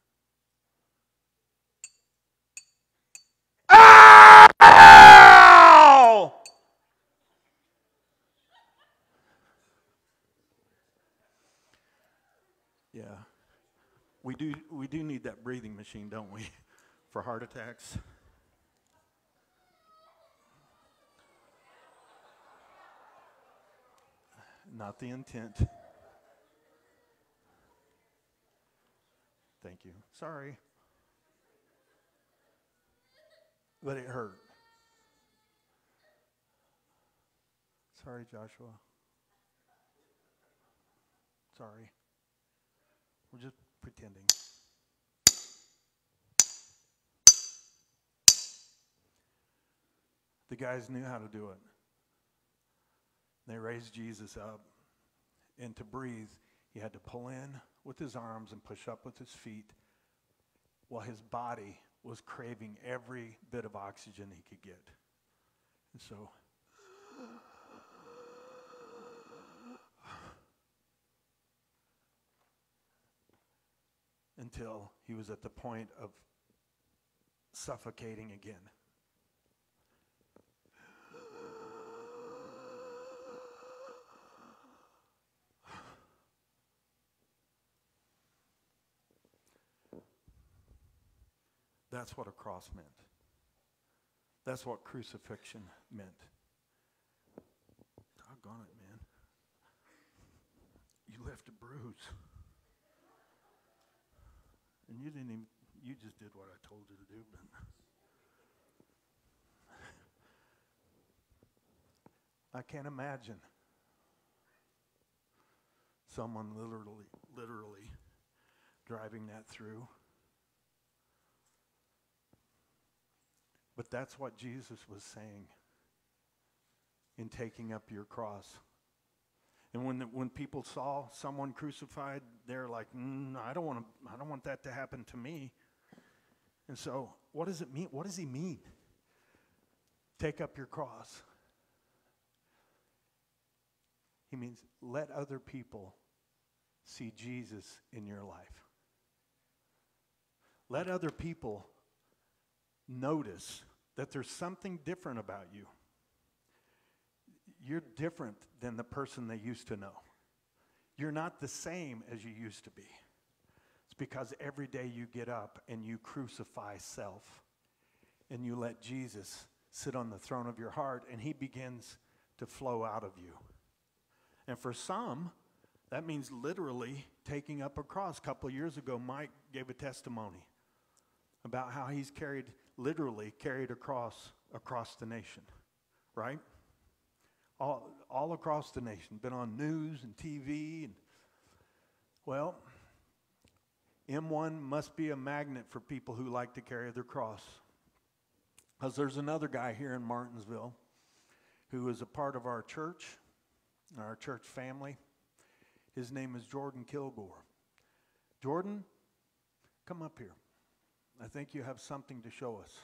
Ow! Yeah. We do need that breathing machine, don't we? For heart attacks. Not the intent. Thank you. Sorry. But it hurt. Sorry, Joshua. Sorry. We're just pretending. The guys knew how to do it. They raised Jesus up. And to breathe, he had to pull in with his arms and push up with his feet, while his body was craving every bit of oxygen he could get. And so, until he was at the point of suffocating again. That's what a cross meant. That's what crucifixion meant. Doggone it, man. You left a bruise. And you just did what I told you to do, but I can't imagine someone literally driving that through. But that's what Jesus was saying in taking up your cross. And when people saw someone crucified, they're like, I don't want that to happen to me. And so, what does it mean? What does he mean? Take up your cross. He means let other people see Jesus in your life. Let other people notice that there's something different about you. You're different than the person they used to know. You're not the same as you used to be. It's because every day you get up and you crucify self and you let Jesus sit on the throne of your heart and he begins to flow out of you. And for some, that means literally taking up a cross. A couple of years ago, Mike gave a testimony about how he's literally carried a cross across the nation, right? All across the nation, been on news and TV. And, well, M1 must be a magnet for people who like to carry their cross. Because there's another guy here in Martinsville who is a part of our church family. His name is Jordan Kilgore. Jordan, come up here. I think you have something to show us.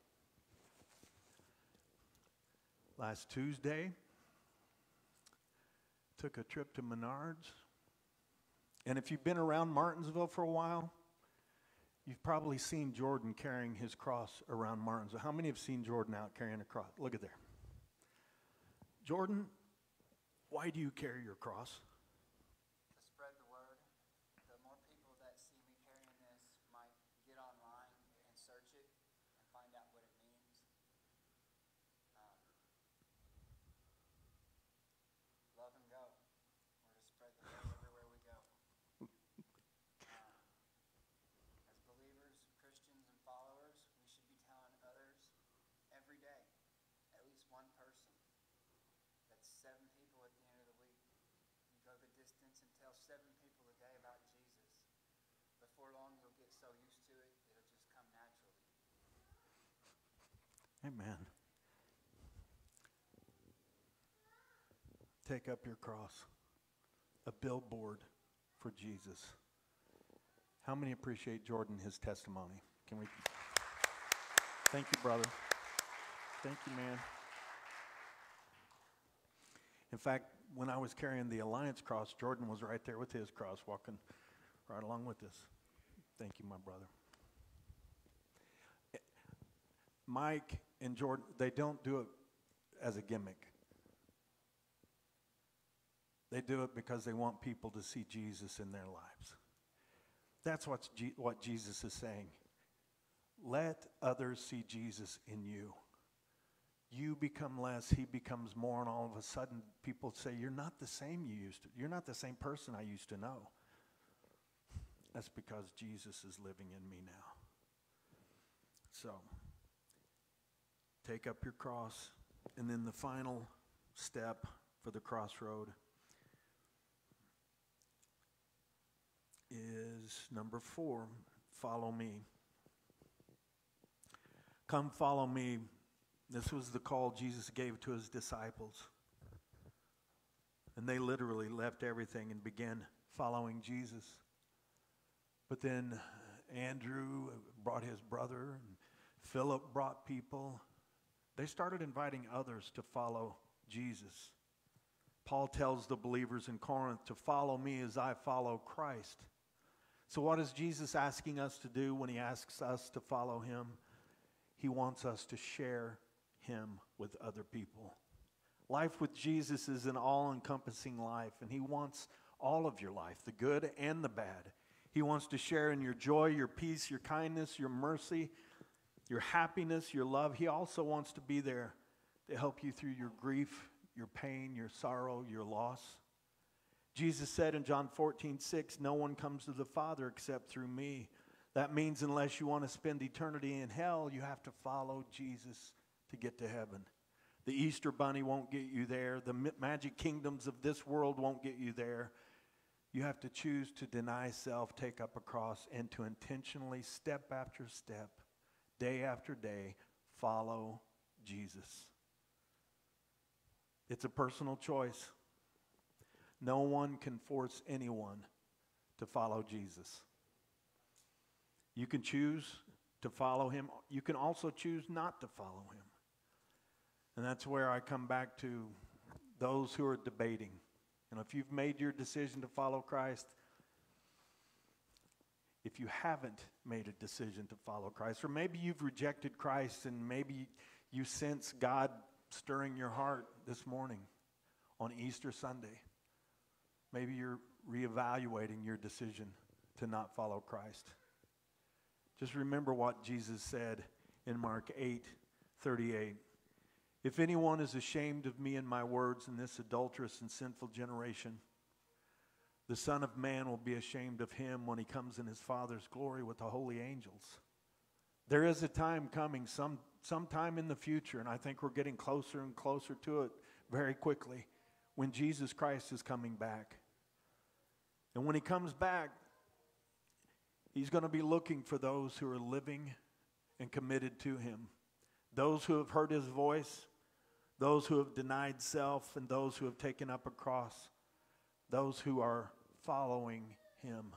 Last Tuesday, took a trip to Menards. And if you've been around Martinsville for a while, you've probably seen Jordan carrying his cross around Martinsville. How many have seen Jordan out carrying a cross? Look at there. Jordan, why do you carry your cross? To spread the word. The more people that see me carrying this might get online and search it and find out what it means. Love and go. We're to spread the word everywhere we go. As believers, Christians, and followers, we should be telling others every day, at least one person. That's 7 people at the end of the week. You go the distance and tell 7 people a day about Jesus. Before long, you'll get so used to it, it'll just come naturally. Amen. Take up your cross, a billboard for Jesus. How many appreciate Jordan, his testimony? Can we? Thank you, brother. Thank you, man. In fact, when I was carrying the Alliance cross, Jordan was right there with his cross, walking right along with us. Thank you, my brother. Mike and Jordan, they don't do it as a gimmick. They do it because they want people to see Jesus in their lives. That's what Jesus is saying. Let others see Jesus in you. You become less, he becomes more, and all of a sudden people say, you're not the same you used to. You're not the same person I used to know. That's because Jesus is living in me now. So, take up your cross, and then the final step for the crossroad is number 4, follow me. Come follow me. This was the call Jesus gave to his disciples. And they literally left everything and began following Jesus. But then Andrew brought his brother, and Philip brought people. They started inviting others to follow Jesus. Paul tells the believers in Corinth to follow me as I follow Christ. So what is Jesus asking us to do when he asks us to follow him? He wants us to share him with other people. Life with Jesus is an all-encompassing life, and he wants all of your life, the good and the bad. He wants to share in your joy, your peace, your kindness, your mercy, your happiness, your love. He also wants to be there to help you through your grief, your pain, your sorrow, your loss. Jesus said in John 14:6, no one comes to the Father except through me. That means unless you want to spend eternity in hell, you have to follow Jesus to get to heaven. The Easter Bunny won't get you there. The magic kingdoms of this world won't get you there. You have to choose to deny self, take up a cross, and to intentionally, step after step, day after day, follow Jesus. It's a personal choice. No one can force anyone to follow Jesus. You can choose to follow him. You can also choose not to follow him. And that's where I come back to those who are debating. And if you've made your decision to follow Christ, if you haven't made a decision to follow Christ, or maybe you've rejected Christ and maybe you sense God stirring your heart this morning on Easter Sunday. Maybe you're reevaluating your decision to not follow Christ. Just remember what Jesus said in Mark 8:38. If anyone is ashamed of me and my words in this adulterous and sinful generation, the Son of Man will be ashamed of him when he comes in his Father's glory with the holy angels. There is a time coming, sometime in the future, and I think we're getting closer and closer to it very quickly, when Jesus Christ is coming back. And when he comes back, he's going to be looking for those who are living and committed to him. Those who have heard his voice, those who have denied self, and those who have taken up a cross, those who are following him.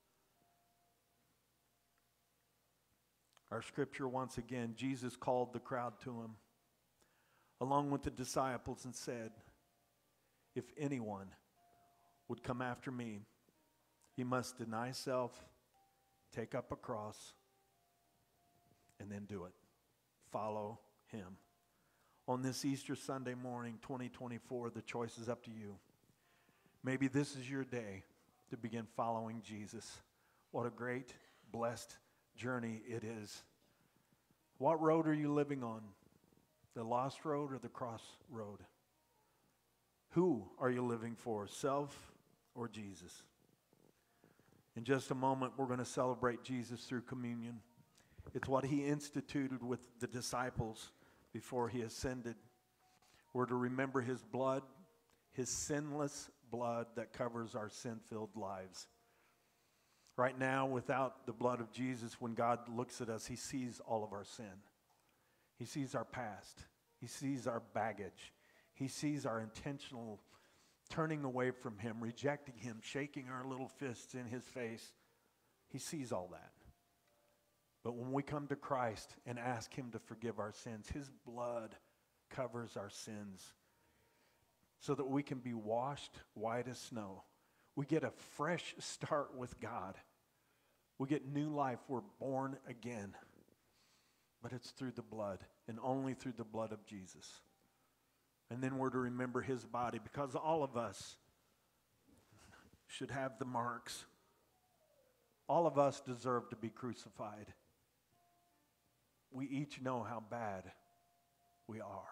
Our scripture, once again, Jesus called the crowd to him, along with the disciples, and said, if anyone would come after me, he must deny self, take up a cross, and then do it. Follow him. On this Easter Sunday morning, 2024, the choice is up to you. Maybe this is your day to begin following Jesus. What a great, blessed journey it is. What road are you living on? The lost road or the cross road? Who are you living for, self or Jesus? In just a moment, we're going to celebrate Jesus through communion. It's what he instituted with the disciples before he ascended. We're to remember his blood, his sinless blood that covers our sin-filled lives. Right now, without the blood of Jesus, when God looks at us, he sees all of our sin. He sees our past. He sees our baggage. He sees our intentional turning away from him, rejecting him, shaking our little fists in his face. He sees all that. But when we come to Christ and ask him to forgive our sins, his blood covers our sins so that we can be washed white as snow. We get a fresh start with God. We get new life. We're born again. But it's through the blood, and only through the blood of Jesus. And then we're to remember his body, because all of us should have the marks. All of us deserve to be crucified. We each know how bad we are.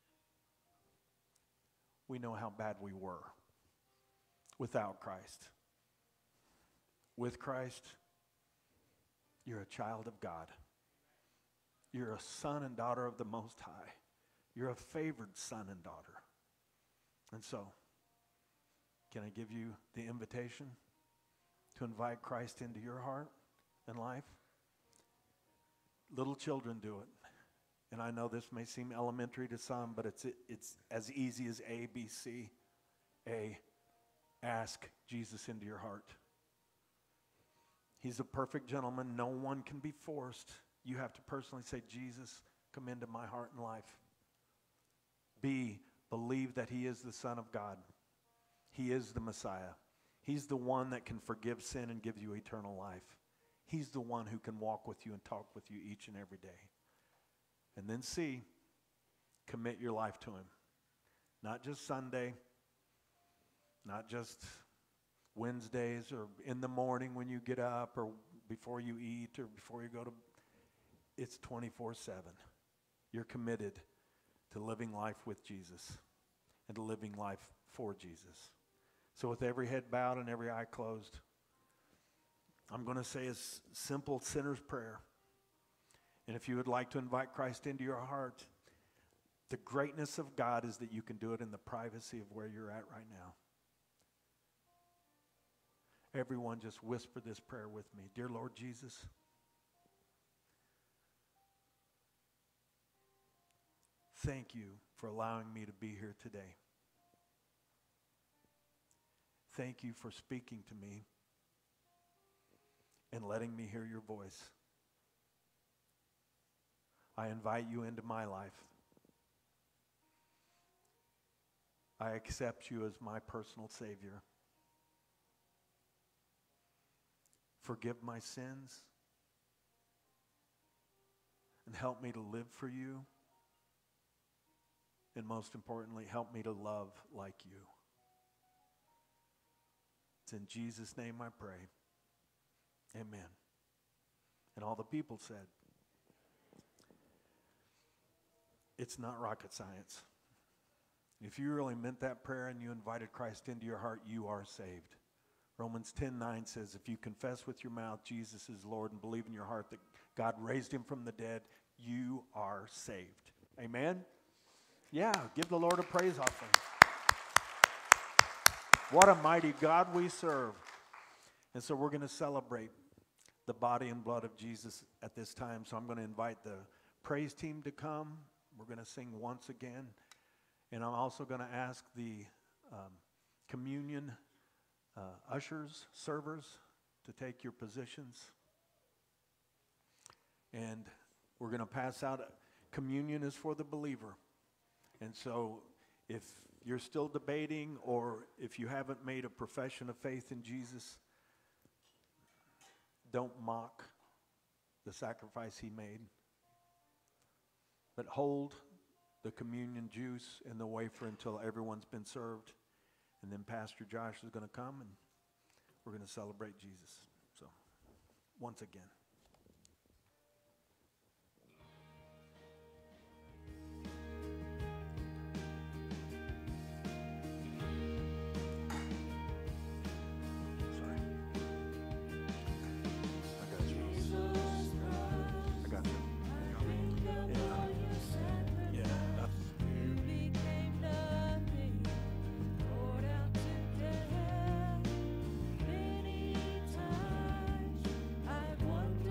We know how bad we were without Christ. With Christ, you're a child of God. You're a son and daughter of the Most High. You're a favored son and daughter. And so, can I give you the invitation to invite Christ into your heart and life? Little children do it. And I know this may seem elementary to some, but it's as easy as A, B, C. A, ask Jesus into your heart. He's a perfect gentleman. No one can be forced. You have to personally say, Jesus, come into my heart and life. B, believe that he is the Son of God. He is the Messiah. He's the one that can forgive sin and give you eternal life. He's the one who can walk with you and talk with you each and every day. And then C, commit your life to him. Not just Sunday, not just Wednesdays or in the morning when you get up or before you eat or before you go to. It's 24/7. You're committed to living life with Jesus and to living life for Jesus. So with every head bowed and every eye closed, I'm going to say a simple sinner's prayer. And if you would like to invite Christ into your heart, the greatness of God is that you can do it in the privacy of where you're at right now. Everyone just whisper this prayer with me. Dear Lord Jesus, thank you for allowing me to be here today. Thank you for speaking to me and letting me hear your voice. I invite you into my life. I accept you as my personal Savior. forgive my sins, and help me to live for you. And most importantly, help me to love like you. It's in Jesus' name I pray. Amen. And all the people said, it's not rocket science. If you really meant that prayer and you invited Christ into your heart, you are saved. Romans 10:9 says, if you confess with your mouth Jesus is Lord and believe in your heart that God raised him from the dead, you are saved. Amen? Yeah, give the Lord a praise offering. What a mighty God we serve. And so we're going to celebrate the body and blood of Jesus at this time. So I'm going to invite the praise team to come. We're going to sing once again. And I'm also going to ask the communion ushers, servers, to take your positions. And we're going to pass out. Communion is for the believer. And so if you're still debating, or if you haven't made a profession of faith in Jesus, don't mock the sacrifice he made, but hold the communion juice and the wafer until everyone's been served. And then Pastor Josh is going to come and we're going to celebrate Jesus. So, once again. Many times I've wondered.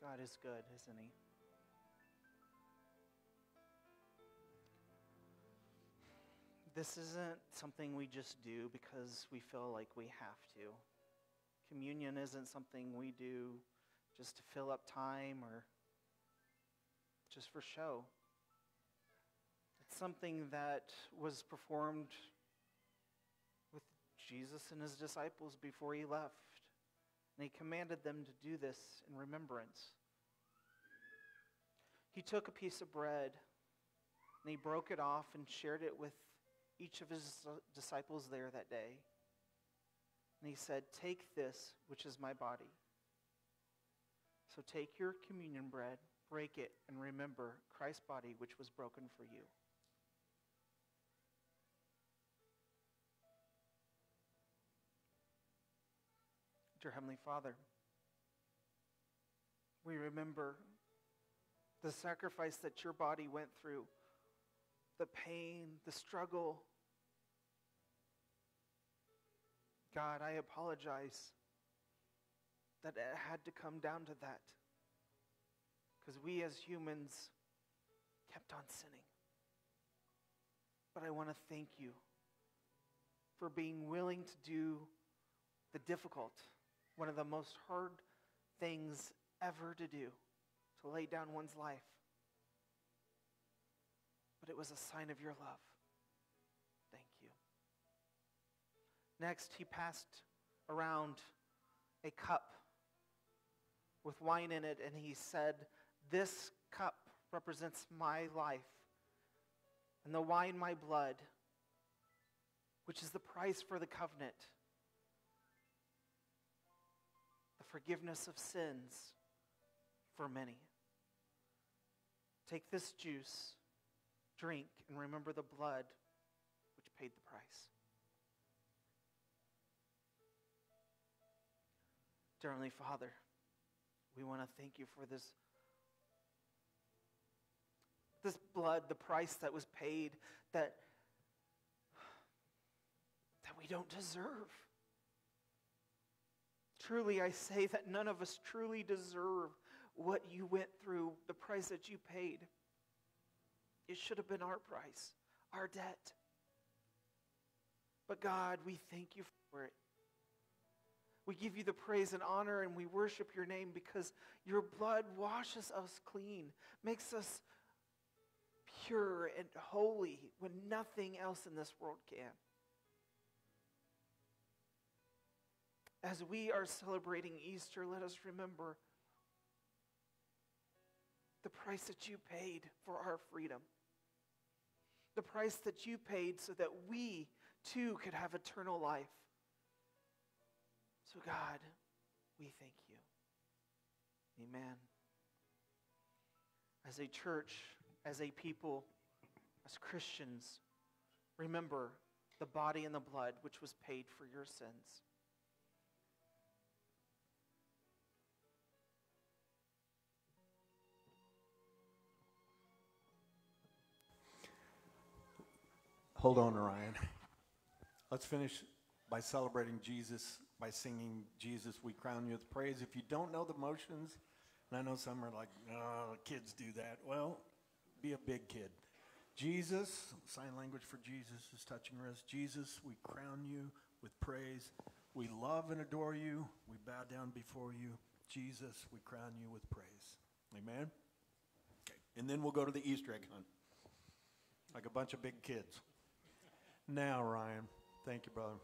God is good, isn't He? This isn't something we just do because we feel like we have to. Communion isn't something we do just to fill up time or just for show. It's something that was performed with Jesus and His disciples before He left. And He commanded them to do this in remembrance. He took a piece of bread and He broke it off and shared it with each of His disciples there that day. And He said, "Take this, which is my body." So take your communion bread, break it, and remember Christ's body, which was broken for you. Dear Heavenly Father, we remember the sacrifice that your body went through, the pain, the struggle. God, I apologize that it had to come down to that, because we as humans kept on sinning. But I want to thank you for being willing to do the difficult, one of the most hard things ever to do, to lay down one's life. But it was a sign of your love. Thank you. Next, He passed around a cup with wine in it, and He said, "This cup represents my life, and the wine my blood, which is the price for the covenant, the forgiveness of sins for many. Take this juice, drink, and remember the blood which paid the price." Dear Heavenly Father, we want to thank you for this blood, the price that was paid, that we don't deserve. Truly, I say that none of us truly deserve what you went through, the price that you paid. It should have been our price, our debt. But God, we thank you for it. We give you the praise and honor, and we worship your name because your blood washes us clean, makes us pure and holy when nothing else in this world can. As we are celebrating Easter, let us remember the price that you paid for our freedom. The price that you paid so that we too could have eternal life. So God, we thank you. Amen. As a church, as a people, as Christians, remember the body and the blood which was paid for your sins. Hold on, Ryan. Let's finish by celebrating Jesus, by singing Jesus, we crown you with praise. If you don't know the motions, and I know some are like, oh, kids do that. Well, be a big kid. Jesus, sign language for Jesus is touching your wrist. Jesus, we crown you with praise. We love and adore you. We bow down before you. Jesus, we crown you with praise. Amen? Okay. And then we'll go to the Easter egg hunt. Like a bunch of big kids. Now, Ryan. Thank you, brother.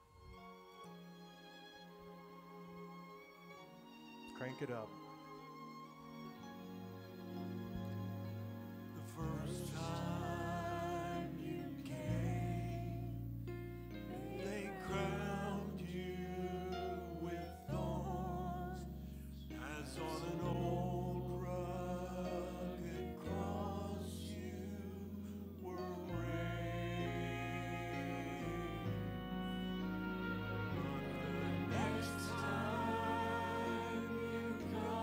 Crank it up. The first time you came, they crowned you with thorns, as on an old rugged cross you were raised. But the next time you come,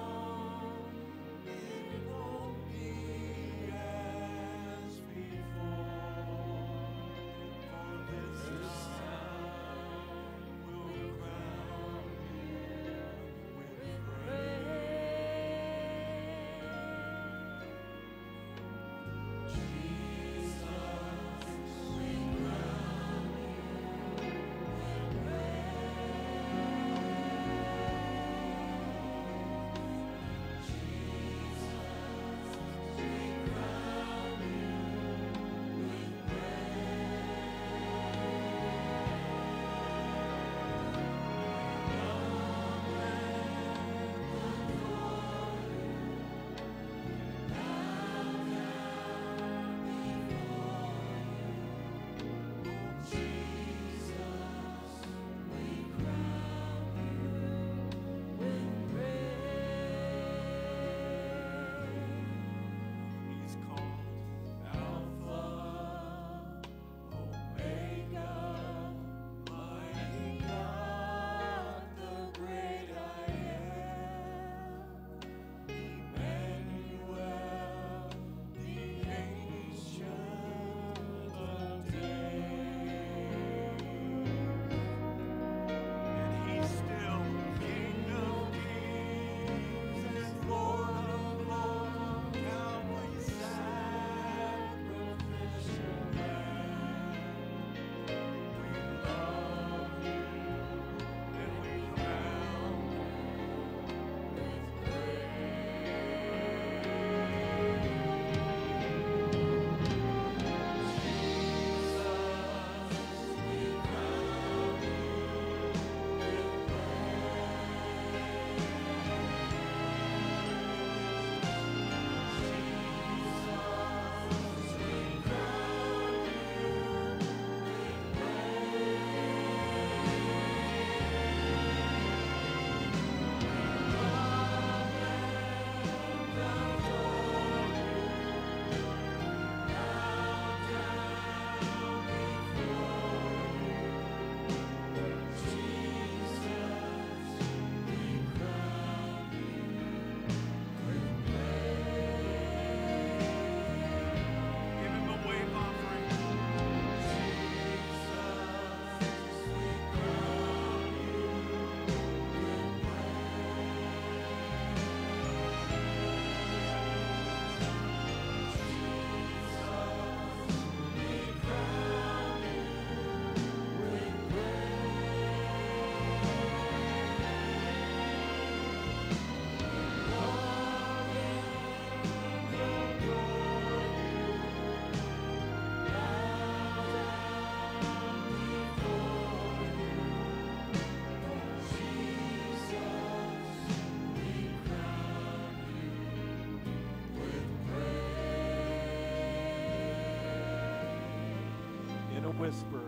whisper.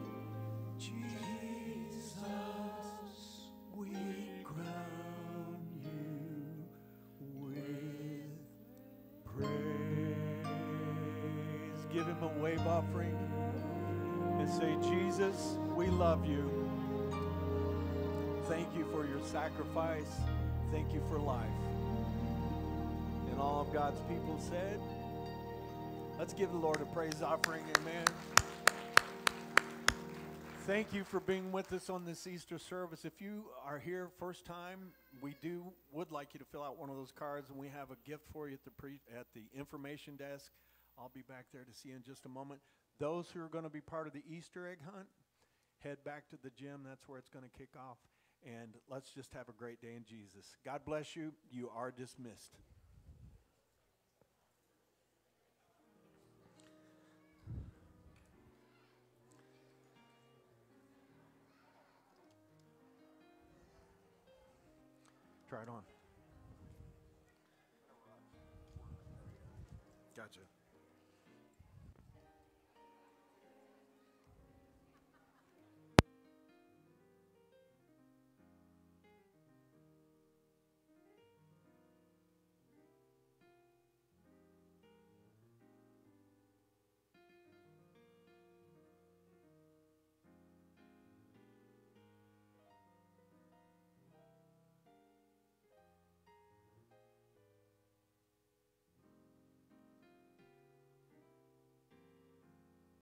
Jesus, we crown you with Praise. Give him a wave offering and say, Jesus, we love you. Thank you for your sacrifice. Thank you for life. And all of God's people said, let's give the Lord a praise offering. Amen. Thank you for being with us on this Easter service. If you are here first time, we would like you to fill out one of those cards, and we have a gift for you at the information desk. I'll be back there to see you in just a moment. Those who are going to be part of the Easter egg hunt, head back to the gym. That's where it's going to kick off. And let's just have a great day in Jesus. God bless you. You are dismissed. Try it on. Gotcha.